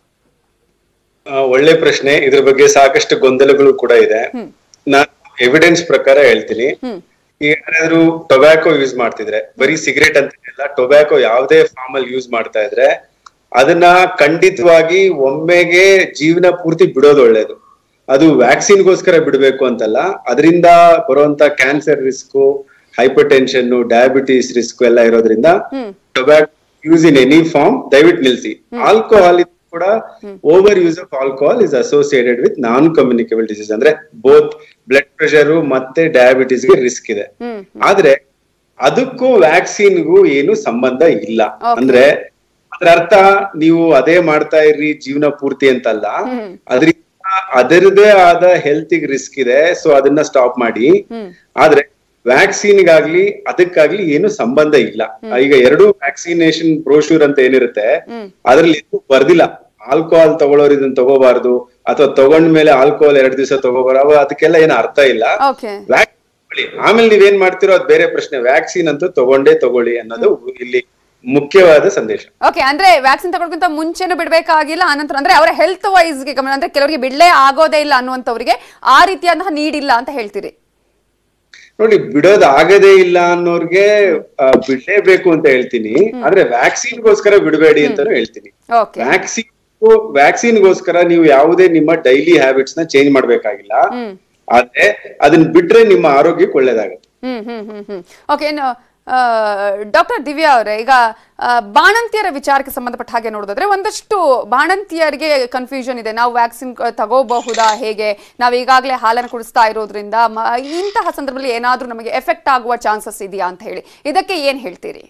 ಒಳ್ಳೆ ಪ್ರಶ್ನೆ. ಇದ್ರ ಬಗ್ಗೆ ಸಾಕಷ್ಟು ಗೊಂದಲಗಳು ಕೂಡ ಇದೆ. ನಾನು ಎವಿಡೆನ್ಸ್ ಪ್ರಕಾರ ಹೇಳ್ತೀನಿ. ಯಾರಾದ್ರೂ ಟೊಬ್ಯಾಕೋ ಯೂಸ್ ಮಾಡ್ತಿದ್ರೆ, ಬರೀ ಸಿಗರೇಟ್ ಅಂತ ಇಲ್ಲ, ಟೊಬ್ಯಾಕೋ ಯಾವುದೇ ಫಾರ್ಮ್ ಅಲ್ಲಿ ಯೂಸ್ ಮಾಡ್ತಾ ಇದ್ರೆ ಅದನ್ನ ಖಂಡಿತವಾಗಿ ಒಮ್ಮೆಗೆ ಜೀವನ ಪೂರ್ತಿ ಬಿಡೋದು ಒಳ್ಳೇದು. ಅದು ವ್ಯಾಕ್ಸಿನ್ಗೋಸ್ಕರ ಬಿಡ್ಬೇಕು ಅಂತಲ್ಲ. ಅದರಿಂದ ಬರುವಂತ cancer risk, hypertension, diabetes risk ಎಲ್ಲ ಇರೋದ್ರಿಂದ tobacco use in any form ದಯವಿಟ್ಟು ನಿಲ್ಸಿ. ಆಲ್ಕೋಹಾಲ್ ಕೂಡ overuse of alcohol is associated with non communicable disease, ಅಂದ್ರೆ ಬೋತ್ ಬ್ಲಡ್ ಪ್ರೆಷರ್ ಮತ್ತೆ ಡಯಾಬಿಟಿಸ್ ಗೆ ರಿಸ್ಕ್ ಇದೆ. ಆದ್ರೆ ಅದಕ್ಕೂ ವ್ಯಾಕ್ಸಿನ್ಗೂ ಏನು ಸಂಬಂಧ ಇಲ್ಲ. ಅಂದ್ರೆ ಅದ್ರ ಅರ್ಥ ನೀವು ಅದೇ ಮಾಡ್ತಾ ಇರ್ರಿ ಜೀವನ ಪೂರ್ತಿ ಅಂತಲ್ಲ. ಅದ್ರಿಂದ ಅದರದೇ ಆದ ಹೆಲ್ತ್ ರಿಸ್ಕ್ ಇದೆ, ಸೊ ಅದನ್ನ ಸ್ಟಾಪ್ ಮಾಡಿ. ಆದ್ರೆ ವ್ಯಾಕ್ಸಿನ್ಗಾಗ್ಲಿ ಅದಕ್ಕಾಗ್ಲಿ ಏನು ಸಂಬಂಧ ಇಲ್ಲ. ಈಗ ಎರಡು ವ್ಯಾಕ್ಸಿನೇಷನ್ ಬ್ರೋಶೂರ್ ಅಂತ ಏನಿರುತ್ತೆ ಅದ್ರಲ್ಲಿ ಬರ್ದಿಲ್ಲ ಆಲ್ಕೋಹಾಲ್ ತಗೊಳ್ಳೋರು ಇದನ್ನ ತಗೋಬಾರ್ದು ಅಥವಾ ತಗೊಂಡ್ಮೇಲೆ ಆಲ್ಕೋಹಾಲ್ ಎರಡ್ ದಿವಸ ತಗೋಬಾರ, ಅದಕ್ಕೆಲ್ಲ ಏನು ಅರ್ಥ ಇಲ್ಲ. ಆಮೇಲೆ ನೀವೇನ್ ಮಾಡ್ತಿರೋ ಅದ್ ಬೇರೆ ಪ್ರಶ್ನೆ. ವ್ಯಾಕ್ಸಿನ್ ಅಂತೂ ತಗೊಂಡೇ ತಗೊಳ್ಳಿ ಅನ್ನೋದು ಇಲ್ಲಿ ಮುಖ್ಯವಾದ ಸಂದೇಶ. ಓಕೆ, ಅಂದ್ರೆ ವ್ಯಾಕ್ಸಿನ್ ತಗೊಳ್ಳೋಕ್ಕಿಂತ ಮುಂಚೆನೂ ಬಿಡ್ಬೇಕಾಗಿಲ್ಲ, ಆನಂತರ ಅಂದ್ರೆ ಅವರ ಹೆಲ್ತ್ ವೈಸ್ ಗೆ ಗಮನ, ಅಂದ್ರೆ ಕೆಲವರಿಗೆ ಬಿಡ್ಲೇ ಆಗೋದೇ ಇಲ್ಲ ಅನ್ನುವಂಥವ್ರಿಗೆ ಆ ರೀತಿಯಾದಂತಹ ನೀಡಿಲ್ಲ ಅಂತ ಹೇಳ್ತೀರಿ? ನೋಡಿ, ಬಿಡೋದ್ ಆಗದೇ ಇಲ್ಲ ಅನ್ನೋರ್ಗೆ ಬಿಡ್ಲೇಬೇಕು ಅಂತ ಹೇಳ್ತೀನಿ, ಆದ್ರೆ ವ್ಯಾಕ್ಸಿನ್ಗೋಸ್ಕರ ಬಿಡಬೇಡಿ ಅಂತಾನು ಹೇಳ್ತೀನಿ. ವ್ಯಾಕ್ಸಿನ್ ವ್ಯಾಕ್ಸಿನ್ಗೋಸ್ಕರ ನೀವು ಯಾವುದೇ ನಿಮ್ಮ ಡೈಲಿ ಹ್ಯಾಬಿಟ್ಸ್ ನ ಚೇಂಜ್ ಮಾಡ್ಬೇಕಾಗಿಲ್ಲ, ಆದ್ರೆ ಅದನ್ನ ಬಿಟ್ರೆ ನಿಮ್ಮ ಆರೋಗ್ಯಕ್ಕೆ ಒಳ್ಳೇದಾಗುತ್ತೆ. Hmm hmm hmm hmm okay. Doctor Divya ಅವರೇ, ಈಗ ಬಾಣಂತಿಯರ ವಿಚಾರಕ್ಕೆ ಸಂಬಂಧಪಟ್ಟ ಹಾಗೆ ನೋಡೋದಾದ್ರೆ ಒಂದಷ್ಟು ಬಾಣಂತಿಯರಿಗೆ ಕನ್ಫ್ಯೂಷನ್ ಇದೆ. ನಾವು ವ್ಯಾಕ್ಸಿನ್ ತಗೋಬಹುದಾ, ಹೇಗೆ, ನಾವು ಈಗಾಗಲೇ ಹಾಲನ್ನು ಕುಡಿಸ್ತಾ ಇರೋದ್ರಿಂದ ಇಂತಹ ಸಂದರ್ಭದಲ್ಲಿ ಏನಾದ್ರೂ ನಮಗೆ ಎಫೆಕ್ಟ್ ಆಗುವ ಚಾನ್ಸಸ್ ಇದೆಯಾ ಅಂತ ಹೇಳಿ, ಇದಕ್ಕೆ ಏನ್ ಹೇಳ್ತೀರಿ?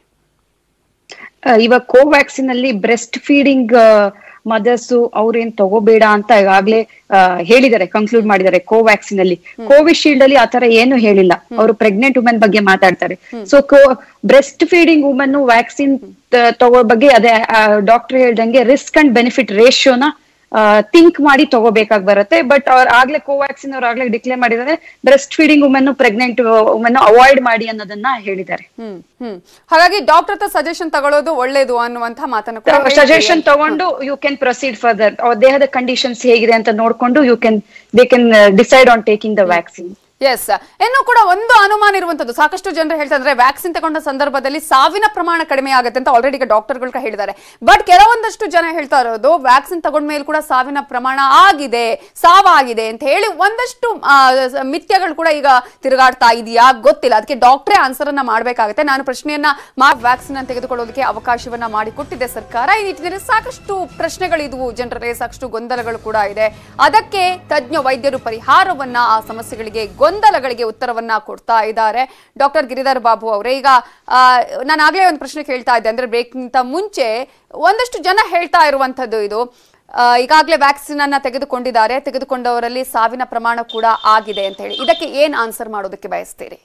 ಇವಾಗ ಕೋವ್ಯಾಕ್ಸಿನ್ ಅಲ್ಲಿ ಬ್ರೆಸ್ಟ್ ಫೀಡಿಂಗ್ ಮದರ್ಸ್ ಅವ್ರೇನ್ ತಗೋಬೇಡ ಅಂತ ಈಗಾಗ್ಲೇ ಹೇಳಿದ್ದಾರೆ, ಕನ್ಕ್ಲೂಡ್ ಮಾಡಿದ್ದಾರೆ. ಕೋವ್ಯಾಕ್ಸಿನ್ ಅಲ್ಲಿ, ಕೋವಿಶೀಲ್ಡ್ ಅಲ್ಲಿ ಆತರ ಏನು ಹೇಳಿಲ್ಲ. ಅವರು ಪ್ರೆಗ್ನೆಂಟ್ ವುಮೆನ್ ಬಗ್ಗೆ ಮಾತಾಡ್ತಾರೆ. ಸೊ ಕೋ ಬ್ರೆಸ್ಟ್ ಫೀಡಿಂಗ್ ವುಮೆನ್ ವ್ಯಾಕ್ಸಿನ್ ತಗೋ ಬಗ್ಗೆ ಅದೇ ಡಾಕ್ಟರ್ ಹೇಳ್ದಂಗೆ ರಿಸ್ಕ್ ಅಂಡ್ ಬೆನಿಫಿಟ್ ರೇಷಿಯೋನ ಥಿಂಕ್ ಮಾಡಿ ತಗೋಬೇಕಾಗಿ ಬರುತ್ತೆ. ಬಟ್ ಅವ್ರ ಆಗ್ಲೇ ಕೋವ್ಯಾಕ್ಸಿನ್ ಅವ್ರು ಆಗ್ಲೇ ಡಿಕ್ಲೇರ್ ಮಾಡಿದ್ದಾರೆ, breastfeeding women pregnant women avoid ಮಾಡಿ ಅನ್ನೋದನ್ನ ಹೇಳಿದ್ದಾರೆ. ಹ್ಮ್ ಹ್ಮ್ ಹಾಗಾಗಿ ಡಾಕ್ಟರ್ ಹತ್ರ ಸಜೆಷನ್ ತಗೊಳ್ಳೋದು ಒಳ್ಳೇದು ಅನ್ನುವಂತ ಮಾತನ್ನು ಸಜೆಷನ್ ತಗೊಂಡು ಯು ಕ್ಯಾನ್ ಪ್ರೊಸೀಡ್ ಫರ್ದರ್. ಅವ್ರ ದೇಹದ ಕಂಡೀಷನ್ಸ್ ಹೇಗಿದೆ ಅಂತ ನೋಡ್ಕೊಂಡು you can they can decide on taking the vaccine. Yes, ಇನ್ನು ಕೂಡ ಒಂದು ಅನುಮಾನ ಇರುವಂತದ್ದು, ಸಾಕಷ್ಟು ಜನರು ಹೇಳ್ತಾ ಇದ್ದಾರೆ ವ್ಯಾಕ್ಸಿನ್ ತಗೊಂಡ ಸಂದರ್ಭದಲ್ಲಿ ಸಾವಿನ ಪ್ರಮಾಣ ಕಡಿಮೆ ಆಗುತ್ತೆ ಅಂತ ಆಲ್ರೆಡಿ ಈಗ ಡಾಕ್ಟರ್ಗಳು ಹೇಳಿದ್ದಾರೆ. ಬಟ್ ಕೆಲವೊಂದಷ್ಟು ಜನ ಹೇಳ್ತಾ ಇರೋದು ವ್ಯಾಕ್ಸಿನ್ ತಗೊಂಡ ಮೇಲೆ ಕೂಡ ಸಾವಿನ ಪ್ರಮಾಣ ಆಗಿದೆ, ಸಾವಾಗಿದೆ ಅಂತ ಹೇಳಿ ಒಂದಷ್ಟು ಮಿಥ್ಯಗಳು ಕೂಡ ಈಗ ತಿರುಗಾಡ್ತಾ ಇದೆಯಾ ಗೊತ್ತಿಲ್ಲ. ಅದಕ್ಕೆ ಡಾಕ್ಟ್ರೇ ಆನ್ಸರ್ ಅನ್ನ ಮಾಡಬೇಕಾಗುತ್ತೆ. ನಾನು ಪ್ರಶ್ನೆಯನ್ನ ವ್ಯಾಕ್ಸಿನ್ ಅನ್ನು ತೆಗೆದುಕೊಳ್ಳೋದಕ್ಕೆ ಅವಕಾಶವನ್ನ ಮಾಡಿಕೊಟ್ಟಿದೆ ಸರ್ಕಾರ. ಈ ನಿಟ್ಟಿನಲ್ಲಿ ಸಾಕಷ್ಟು ಪ್ರಶ್ನೆಗಳಿದ್ವು ಜನರಲ್ಲಿ, ಸಾಕಷ್ಟು ಗೊಂದಲಗಳು ಕೂಡ ಇದೆ. ಅದಕ್ಕೆ ತಜ್ಞ ವೈದ್ಯರು ಪರಿಹಾರವನ್ನ ಆ ಸಮಸ್ಯೆಗಳಿಗೆ ಗೊಂದಲಗಳಿಗೆ ಉತ್ತರವನ್ನ ಕೊಡ್ತಾ ಇದ್ದಾರೆ. ಡಾಕ್ಟರ್ ಗಿರಿಧರ್ ಬಾಬು ಅವರೇ, ಈಗ ನಾನು ಆಗ್ಲೇ ಒಂದು ಪ್ರಶ್ನೆ ಕೇಳ್ತಾ ಇದ್ದೆ, ಅಂದ್ರೆ ಬ್ರೇಕ್ಗಿಂತ ಮುಂಚೆ ಒಂದಷ್ಟು ಜನ ಹೇಳ್ತಾ ಇರುವಂತದ್ದು ಇದು, ಈಗಾಗಲೇ ವ್ಯಾಕ್ಸಿನ್ ಅನ್ನ ತೆಗೆದುಕೊಂಡಿದ್ದಾರೆ, ತೆಗೆದುಕೊಂಡವರಲ್ಲಿ ಸಾವಿನ ಪ್ರಮಾಣ ಕೂಡ ಆಗಿದೆ ಅಂತ ಹೇಳಿ. ಇದಕ್ಕೆ ಏನ್ ಆನ್ಸರ್ ಮಾಡೋದಕ್ಕೆ ಬಯಸ್ತೀರಿ?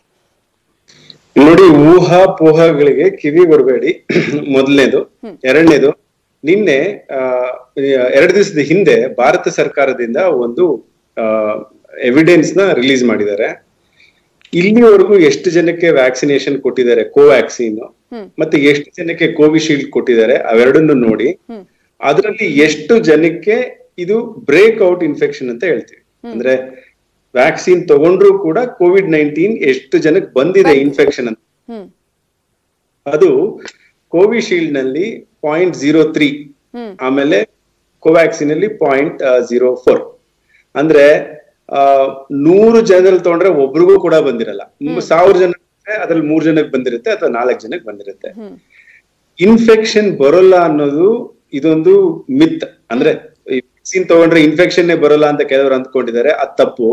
ನೋಡಿ, ಊಹಾಪೋಹಗಳಿಗೆ ಕಿವಿ ಕೊಡಬೇಡಿ, ಮೊದಲನೇದು. ಎರಡನೇದು, ನಿನ್ನೆ ಎರಡು ದಿವಸದ ಹಿಂದೆ ಭಾರತ ಸರ್ಕಾರದಿಂದ ಒಂದು ಎವಿಡೆನ್ಸ್ ನ ರಿಲೀಸ್ ಮಾಡಿದ್ದಾರೆ. ಇಲ್ಲಿವರೆಗೂ ಎಷ್ಟು ಜನಕ್ಕೆ ವ್ಯಾಕ್ಸಿನೇಷನ್ ಕೊಟ್ಟಿದ್ದಾರೆ ಕೋವ್ಯಾಕ್ಸಿನ್, ಮತ್ತೆ ಎಷ್ಟು ಜನಕ್ಕೆ ಕೋವಿಶೀಲ್ಡ್ ಕೊಟ್ಟಿದ್ದಾರೆ, ಅವೆರಡನ್ನು ನೋಡಿ ಅದರಲ್ಲಿ ಎಷ್ಟು ಜನಕ್ಕೆ ಇದು ಬ್ರೇಕ್ ಔಟ್ ಇನ್ಫೆಕ್ಷನ್ ಅಂತ ಹೇಳ್ತೀವಿ. ಅಂದ್ರೆ ವ್ಯಾಕ್ಸಿನ್ ತಗೊಂಡ್ರು ಕೂಡ ಕೋವಿಡ್ ನೈನ್ಟೀನ್ ಎಷ್ಟು ಜನಕ್ಕೆ ಬಂದಿದೆ ಇನ್ಫೆಕ್ಷನ್ ಅಂತ, ಅದು ಕೋವಿಶೀಲ್ಡ್ ನಲ್ಲಿ ಪಾಯಿಂಟ್ ಜೀರೋ ತ್ರೀ, ಆಮೇಲೆ ಕೋವ್ಯಾಕ್ಸಿನ್ ಅಲ್ಲಿ ಪಾಯಿಂಟ್ ಜೀರೋ ಫೋರ್. ಅಂದ್ರೆ ಆ ನೂರು ಜನರಲ್ಲಿ ತಗೊಂಡ್ರೆ ಒಬ್ರಿಗೂ ಕೂಡ ಬಂದಿರಲ್ಲ. ಸಾವಿರ ಜನ ಅದ್ರಲ್ಲಿ ಮೂರ್ ಜನಕ್ಕೆ ಬಂದಿರುತ್ತೆ ಅಥವಾ ನಾಲ್ಕು ಜನಕ್ಕೆ ಬಂದಿರುತ್ತೆ. ಇನ್ಫೆಕ್ಷನ್ ಬರೋಲ್ಲ ಅನ್ನೋದು ಇದೊಂದು ಮಿತ್. ಅಂದ್ರೆ ವ್ಯಾಕ್ಸಿನ್ ತಗೊಂಡ್ರೆ ಇನ್ಫೆಕ್ಷನ್ ಬರೋಲ್ಲ ಅಂತ ಕೆಲವರು ಅಂದ್ಕೊಂಡಿದ್ದಾರೆ, ಅದ್ ತಪ್ಪು.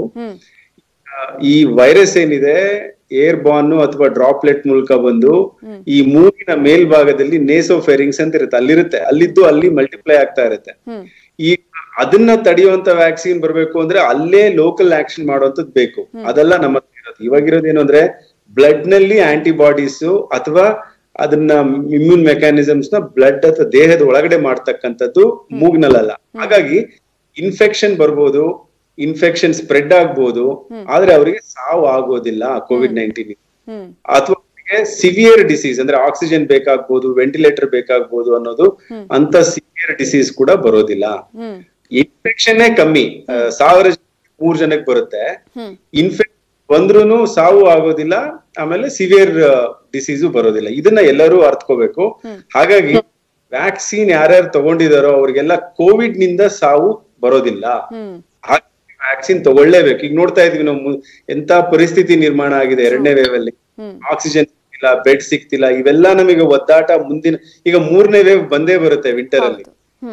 ಈ ವೈರಸ್ ಏನಿದೆ ಏರ್ ಬಾರ್ನ್ ಅಥವಾ ಡ್ರಾಪ್ಲೆಟ್ ಮೂಲಕ ಬಂದು ಈ ಮೂಗಿನ ಮೇಲ್ಭಾಗದಲ್ಲಿ ನೇಸೋಫೆರಿಂಗ್ಸ್ ಅಂತ ಇರುತ್ತೆ, ಅಲ್ಲಿರುತ್ತೆ, ಅಲ್ಲಿದ್ದು ಅಲ್ಲಿ ಮಲ್ಟಿಪ್ಲೈ ಆಗ್ತಾ ಇರುತ್ತೆ. ಈ ಅದನ್ನ ತಡೆಯುವಂತ ವ್ಯಾಕ್ಸಿನ್ ಬರ್ಬೇಕು ಅಂದ್ರೆ ಅಲ್ಲೇ ಲೋಕಲ್ ಆಕ್ಷನ್ ಮಾಡುವಂತದ್ದು ಬೇಕು. ಅದೆಲ್ಲ ನಮ್ಮ ಇರೋದು. ಇವಾಗಿರೋದೇನು ಅಂದ್ರೆ ಬ್ಲಡ್ ನಲ್ಲಿ ಆಂಟಿಬಾಡೀಸ್ ಅಥವಾ ಅದನ್ನ ಇಮ್ಯೂನ್ ಮೆಕ್ಯಾನಿಸಮ್ಸ್ ನ ಬ್ಲಡ್ ಅಥವಾ ದೇಹದ ಒಳಗಡೆ ಮಾಡ್ತಕ್ಕಂಥದ್ದು ಮೂಗ್ನಲ್ಲ. ಹಾಗಾಗಿ ಇನ್ಫೆಕ್ಷನ್ ಬರ್ಬೋದು, ಇನ್ಫೆಕ್ಷನ್ ಸ್ಪ್ರೆಡ್ ಆಗ್ಬೋದು, ಆದ್ರೆ ಅವರಿಗೆ ಸಾವು ಆಗೋದಿಲ್ಲ ಕೋವಿಡ್ ನೈನ್ಟೀನ್. ಅಥವಾ ಸಿವಿಯರ್ ಡಿಸೀಸ್ ಅಂದ್ರೆ ಆಕ್ಸಿಜನ್ ಬೇಕಾಗ್ಬೋದು, ವೆಂಟಿಲೇಟರ್ ಬೇಕಾಗ್ಬೋದು ಅನ್ನೋದು ಅಂತ ಸಿವಿಯರ್ ಡಿಸೀಸ್ ಕೂಡ ಬರೋದಿಲ್ಲ. ಇನ್ಫೆಕ್ಷನ್ ಕಮ್ಮಿ, ಸಾವಿರ ಮೂರ್ ಜನಕ್ಕೆ ಬರುತ್ತೆ. ಇನ್ಫೆಕ್ಷನ್ ಬಂದ್ರೂ ಸಾವು ಆಗೋದಿಲ್ಲ, ಆಮೇಲೆ ಸಿವಿಯರ್ ಡಿಸೀಸು ಬರೋದಿಲ್ಲ. ಇದನ್ನ ಎಲ್ಲರೂ ಅರ್ಥಕೋಬೇಕು. ಹಾಗಾಗಿ ವ್ಯಾಕ್ಸಿನ್ ಯಾರ್ಯಾರು ತಗೊಂಡಿದಾರೋ ಅವ್ರಿಗೆಲ್ಲ ಕೋವಿಡ್ ನಿಂದ ಸಾವು ಬರೋದಿಲ್ಲ. ಹಾಗಾಗಿ ವ್ಯಾಕ್ಸಿನ್ ತಗೊಳ್ಳೇಬೇಕು. ಈಗ ನೋಡ್ತಾ ಇದೀವಿ ನಾವು ಎಂತ ಪರಿಸ್ಥಿತಿ ನಿರ್ಮಾಣ ಆಗಿದೆ ಎರಡನೇ ವೇವ್ ಅಲ್ಲಿ. ಆಕ್ಸಿಜನ್ ಸಿಗ್ತಿಲ್ಲ, ಬೆಡ್ ಸಿಗ್ತಿಲ್ಲ, ಇವೆಲ್ಲ ನಮಗೆ ಒದ್ದಾಟ. ಮುಂದಿನ ಈಗ ಮೂರನೇ ವೇವ್ ಬಂದೇ ಬರುತ್ತೆ ವಿಂಟರ್ ಅಲ್ಲಿ.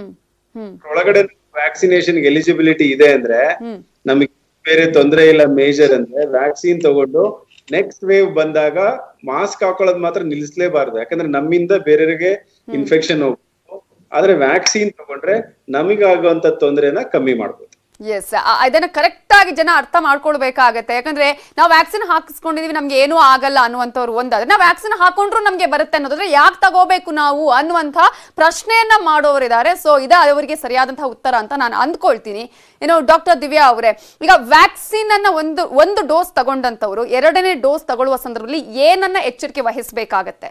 ಒಳಗಡೆ ವ್ಯಾಕ್ಸಿನೇಷನ್ ಎಲಿಜಿಬಿಲಿಟಿ ಇದೆ ಅಂದ್ರೆ ನಮಗೆ ಬೇರೆ ತೊಂದರೆ ಇಲ್ಲ. ಮೇಜರ್ ಅಂದ್ರೆ ವ್ಯಾಕ್ಸಿನ್ ತಗೊಂಡು ನೆಕ್ಸ್ಟ್ ವೇವ್ ಬಂದಾಗ ಮಾಸ್ಕ್ ಹಾಕೊಳ್ಳೋದು ಮಾತ್ರ ನಿಲ್ಲಿಸಲೇಬಾರ್ದು. ಯಾಕಂದ್ರೆ ನಮ್ಮಿಂದ ಬೇರೆಯವರಿಗೆ ಇನ್ಫೆಕ್ಷನ್ ಹೋಗ್ಬೋದು. ಆದ್ರೆ ವ್ಯಾಕ್ಸಿನ್ ತಗೊಂಡ್ರೆ ನಮಗಾಗುವಂತ ತೊಂದರೆನ ಕಮ್ಮಿ ಮಾಡ್ಬೋದು. ಎಸ್, ಇದನ್ನ ಕರೆಕ್ಟ್ ಆಗಿ ಜನ ಅರ್ಥ ಮಾಡ್ಕೊಳ್ಬೇಕಾಗತ್ತೆ. ಯಾಕಂದ್ರೆ ನಾವು ವ್ಯಾಕ್ಸಿನ್ ಹಾಕಿಸ್ಕೊಂಡಿದೀವಿ ನಮ್ಗೆ ಏನೂ ಆಗಲ್ಲ ಅನ್ನುವಂಥವ್ರು ಒಂದಾದ್ರೆ, ನಾವು ವ್ಯಾಕ್ಸಿನ್ ಹಾಕೊಂಡ್ರು ನಮ್ಗೆ ಬರುತ್ತೆ ಅನ್ನೋದಾದ್ರೆ ಯಾಕೆ ತಗೋಬೇಕು ನಾವು ಅನ್ನುವಂಥ ಪ್ರಶ್ನೆಯನ್ನ ಮಾಡೋರಿದ್ದಾರೆ. ಸೊ ಇದ ಅವರಿಗೆ ಸರಿಯಾದಂತಹ ಉತ್ತರ ಅಂತ ನಾನು ಅಂದ್ಕೊಳ್ತೀನಿ. ಏನು ಡಾಕ್ಟರ್ ದಿವ್ಯಾ ಅವರೇ, ಈಗ ವ್ಯಾಕ್ಸಿನ್ ಅನ್ನ ಒಂದು ಒಂದು ಡೋಸ್ ತಗೊಂಡಂತವ್ರು ಎರಡನೇ ಡೋಸ್ ತಗೊಳ್ಳುವ ಸಂದರ್ಭದಲ್ಲಿ ಏನನ್ನ ಎಚ್ಚರಿಕೆ ವಹಿಸಬೇಕಾಗತ್ತೆ?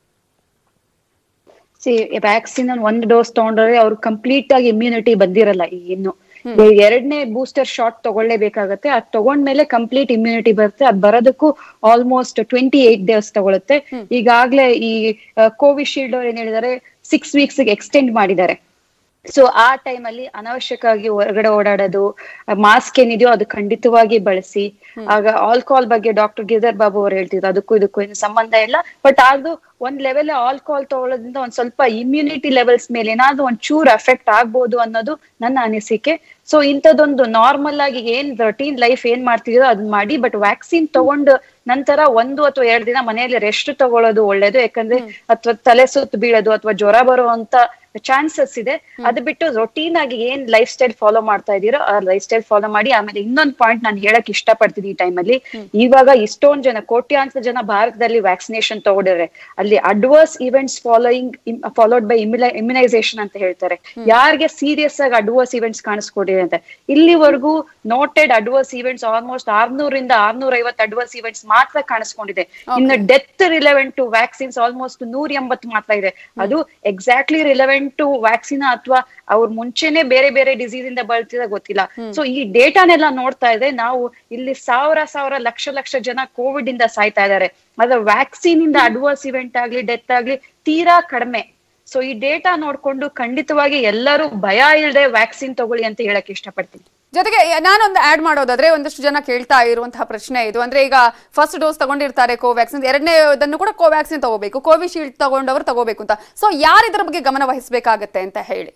ಸಿ ವ್ಯಾಕ್ಸಿನ್ ಒಂದು ಡೋಸ್ ತಗೊಂಡ್ರೆ ಅವ್ರು ಕಂಪ್ಲೀಟ್ ಆಗಿ ಇಮ್ಯುನಿಟಿ ಬಂದಿರಲ್ಲ. ಈಗ ಇನ್ನು ಎರಡನೇ ಬೂಸ್ಟರ್ ಶಾಟ್ ತಗೊಳ್ಳೇಬೇಕಾಗತ್ತೆ. ಅದ್ ತಗೊಂಡ್ಮೇಲೆ ಕಂಪ್ಲೀಟ್ ಇಮ್ಯುನಿಟಿ ಬರುತ್ತೆ. ಅದ್ ಬರೋದಕ್ಕೂ ಆಲ್ಮೋಸ್ಟ್ ಟ್ವೆಂಟಿ ಏಟ್ ಡೇಸ್ ತಗೊಳುತ್ತೆ. ಈಗಾಗ್ಲೇ ಈ ಕೋವಿಶೀಲ್ಡ್ ಅವ್ರು ಏನ್ ಹೇಳಿದ್ದಾರೆ, ಸಿಕ್ಸ್ ವೀಕ್ಸ್ ಎಕ್ಸ್ಟೆಂಡ್ ಮಾಡಿದ್ದಾರೆ. ಸೊ ಆ ಟೈಮ್ ಅಲ್ಲಿ ಅನಾವಶ್ಯಕವಾಗಿ ಹೊರಗಡೆ ಓಡಾಡೋದು, ಮಾಸ್ಕ್ ಏನಿದೆಯೋ ಅದು ಖಂಡಿತವಾಗಿ ಬಳಸಿ. ಆಗ ಆಲ್ಕೋಹಾಲ್ ಬಗ್ಗೆ ಡಾಕ್ಟರ್ ಗಿರಿಧರ್ ಬಾಬು ಅವ್ರು ಹೇಳ್ತಿದ್ರು, ಅದಕ್ಕೂ ಇದಕ್ಕೂ ಏನು ಸಂಬಂಧ ಇಲ್ಲ. ಬಟ್ ಅದು ಒಂದ್ ಲೆವೆಲ್ ಆಲ್ಕೋಹಾಲ್ ತಗೊಳ್ಳೋದ್ರಿಂದ ಒಂದ್ ಸ್ವಲ್ಪ ಇಮ್ಯುನಿಟಿ ಲೆವೆಲ್ಸ್ ಮೇಲೆ ಏನಾದ್ರು ಒಂದ್ ಚೂರ್ ಎಫೆಕ್ಟ್ ಆಗ್ಬೋದು ಅನ್ನೋದು ನನ್ನ ಅನಿಸಿಕೆ. ಸೊ ಇಂಥದ್ದೊಂದು ನಾರ್ಮಲ್ ಆಗಿ ಏನ್ ರೊಟೀನ್ ಲೈಫ್ ಏನ್ ಮಾಡ್ತಿದೋ ಅದನ್ನ ಮಾಡಿ. ಬಟ್ ವ್ಯಾಕ್ಸಿನ್ ತಗೊಂಡು ನಂತರ ಒಂದು ಅಥವಾ ಎರಡು ದಿನ ಮನೆಯಲ್ಲಿ ರೆಸ್ಟ್ ತಗೊಳ್ಳೋದು ಒಳ್ಳೇದು. ಯಾಕಂದ್ರೆ ಅಥವಾ ತಲೆ ಸುತ್ತು ಬೀಳೋದು ಅಥವಾ ಜ್ವರ ಬರುವಂತ ಚಾನ್ಸಸ್ ಇದೆ. ಅದು ಬಿಟ್ಟು ರೊಟೀನ್ ಆಗಿ ಏನ್ ಲೈಫ್ ಸ್ಟೈಲ್ ಫಾಲೋ ಮಾಡ್ತಾ ಇದೀರೋ ಆ ಲೈಫ್ ಸ್ಟೈಲ್ ಫಾಲೋ ಮಾಡಿ. ಆಮೇಲೆ ಇನ್ನೊಂದು ಪಾಯಿಂಟ್ ನಾನು ಹೇಳಕ್ ಇಷ್ಟ ಪಡ್ತೀನಿ ಈ ಟೈಮ್ ಅಲ್ಲಿ, ಇವಾಗ ಇಷ್ಟೊಂದ್ ಜನ ಕೋಟ್ಯಾಂತರ ಜನ ಭಾರತದಲ್ಲಿ ವ್ಯಾಕ್ಸಿನೇಷನ್ ತಗೊಂಡಿದ್ದಾರೆ. ಅಲ್ಲಿ adverse events following followed by immunization ಅಂತ ಹೇಳ್ತಾರೆ. ಯಾರಿಗೆ ಸೀರಿಯಸ್ ಆಗಿ ಅಡ್ವರ್ಸ್ ಇವೆಂಟ್ಸ್ ಕಾಣಿಸ್ಕೊಂಡಿದೆ ಅಂತ, ಇಲ್ಲಿವರೆಗೂ ನೋಟೆಡ್ ಅಡ್ವರ್ಸ್ ಇವೆಂಟ್ಸ್ ಆಲ್ಮೋಸ್ಟ್ ಆರ್ನೂರಿಂದ ಆರ್ನೂರ ಐವತ್ತು ಅಡ್ವರ್ಸ್ ಇವೆಂಟ್ಸ್ ಮಾತ್ರ ಕಾಣಿಸ್ಕೊಂಡಿದೆ. ಇನ್ನು death relevant to vaccines almost ನೂರ ಎಂಬತ್ತು ಮಾತ್ರ ಇದೆ. ಅದು ಎಕ್ಸಾಕ್ಟ್ಲಿ ರಿಲೆವೆಂಟ್ ಟು ವ್ಯಾಕ್ಸಿನ್ ಅಥವಾ ಅವ್ರ ಮುಂಚೆನೆ ಬೇರೆ ಬೇರೆ ಡಿಸೀಸ್ ಇಂದ ಬಳಲ್ತಿದ ಗೊತ್ತಿಲ್ಲ. ಸೊ ಈ ಡೇಟಾನೆಲ್ಲ ನೋಡ್ತಾ ಇದೆ ನಾವು, ಇಲ್ಲಿ ಸಾವಿರ ಸಾವಿರ ಲಕ್ಷ ಲಕ್ಷ ಜನ ಕೋವಿಡ್ ಇಂದ ಸಾಯ್ತಾ ಇದ್ದಾರೆ. ಆದ್ರೆ ವ್ಯಾಕ್ಸಿನ್ ಇಂದ ಅಡ್ವರ್ಸ್ ಇವೆಂಟ್ ಆಗ್ಲಿ ಡೆತ್ ಆಗ್ಲಿ ತೀರಾ ಕಡಿಮೆ. ಸೊ ಈ ಡೇಟಾ ನೋಡ್ಕೊಂಡು ಖಂಡಿತವಾಗಿ ಎಲ್ಲರೂ ಭಯ ಇಲ್ಲದೆ ವ್ಯಾಕ್ಸಿನ್ ತಗೊಳ್ಳಿ ಅಂತ ಹೇಳಕ್ ಇಷ್ಟಪಡ್ತೀನಿ. ಜೊತೆಗೆ ನಾನೊಂದು ಆಡ್ ಮಾಡೋದಾದ್ರೆ, ಒಂದಷ್ಟು ಜನ ಕೇಳ್ತಾ ಇರುವಂತಹ ಪ್ರಶ್ನೆ ಇದು. ಅಂದ್ರೆ ಈಗ ಫಸ್ಟ್ ಡೋಸ್ ತಗೊಂಡಿರ್ತಾರೆ ಕೋವ್ಯಾಕ್ಸಿನ್, ಎರಡನೇದನ್ನು ಕೂಡ ಕೋವ್ಯಾಕ್ಸಿನ್ ತಗೋಬೇಕು, ಕೋವಿಶೀಲ್ಡ್ ತಗೊಂಡವರು ತಗೋಬೇಕು ಅಂತ. ಸೊ ಯಾರು ಇದರ ಬಗ್ಗೆ ಗಮನ ವಹಿಸಬೇಕಾಗತ್ತೆ ಅಂತ ಹೇಳಿ?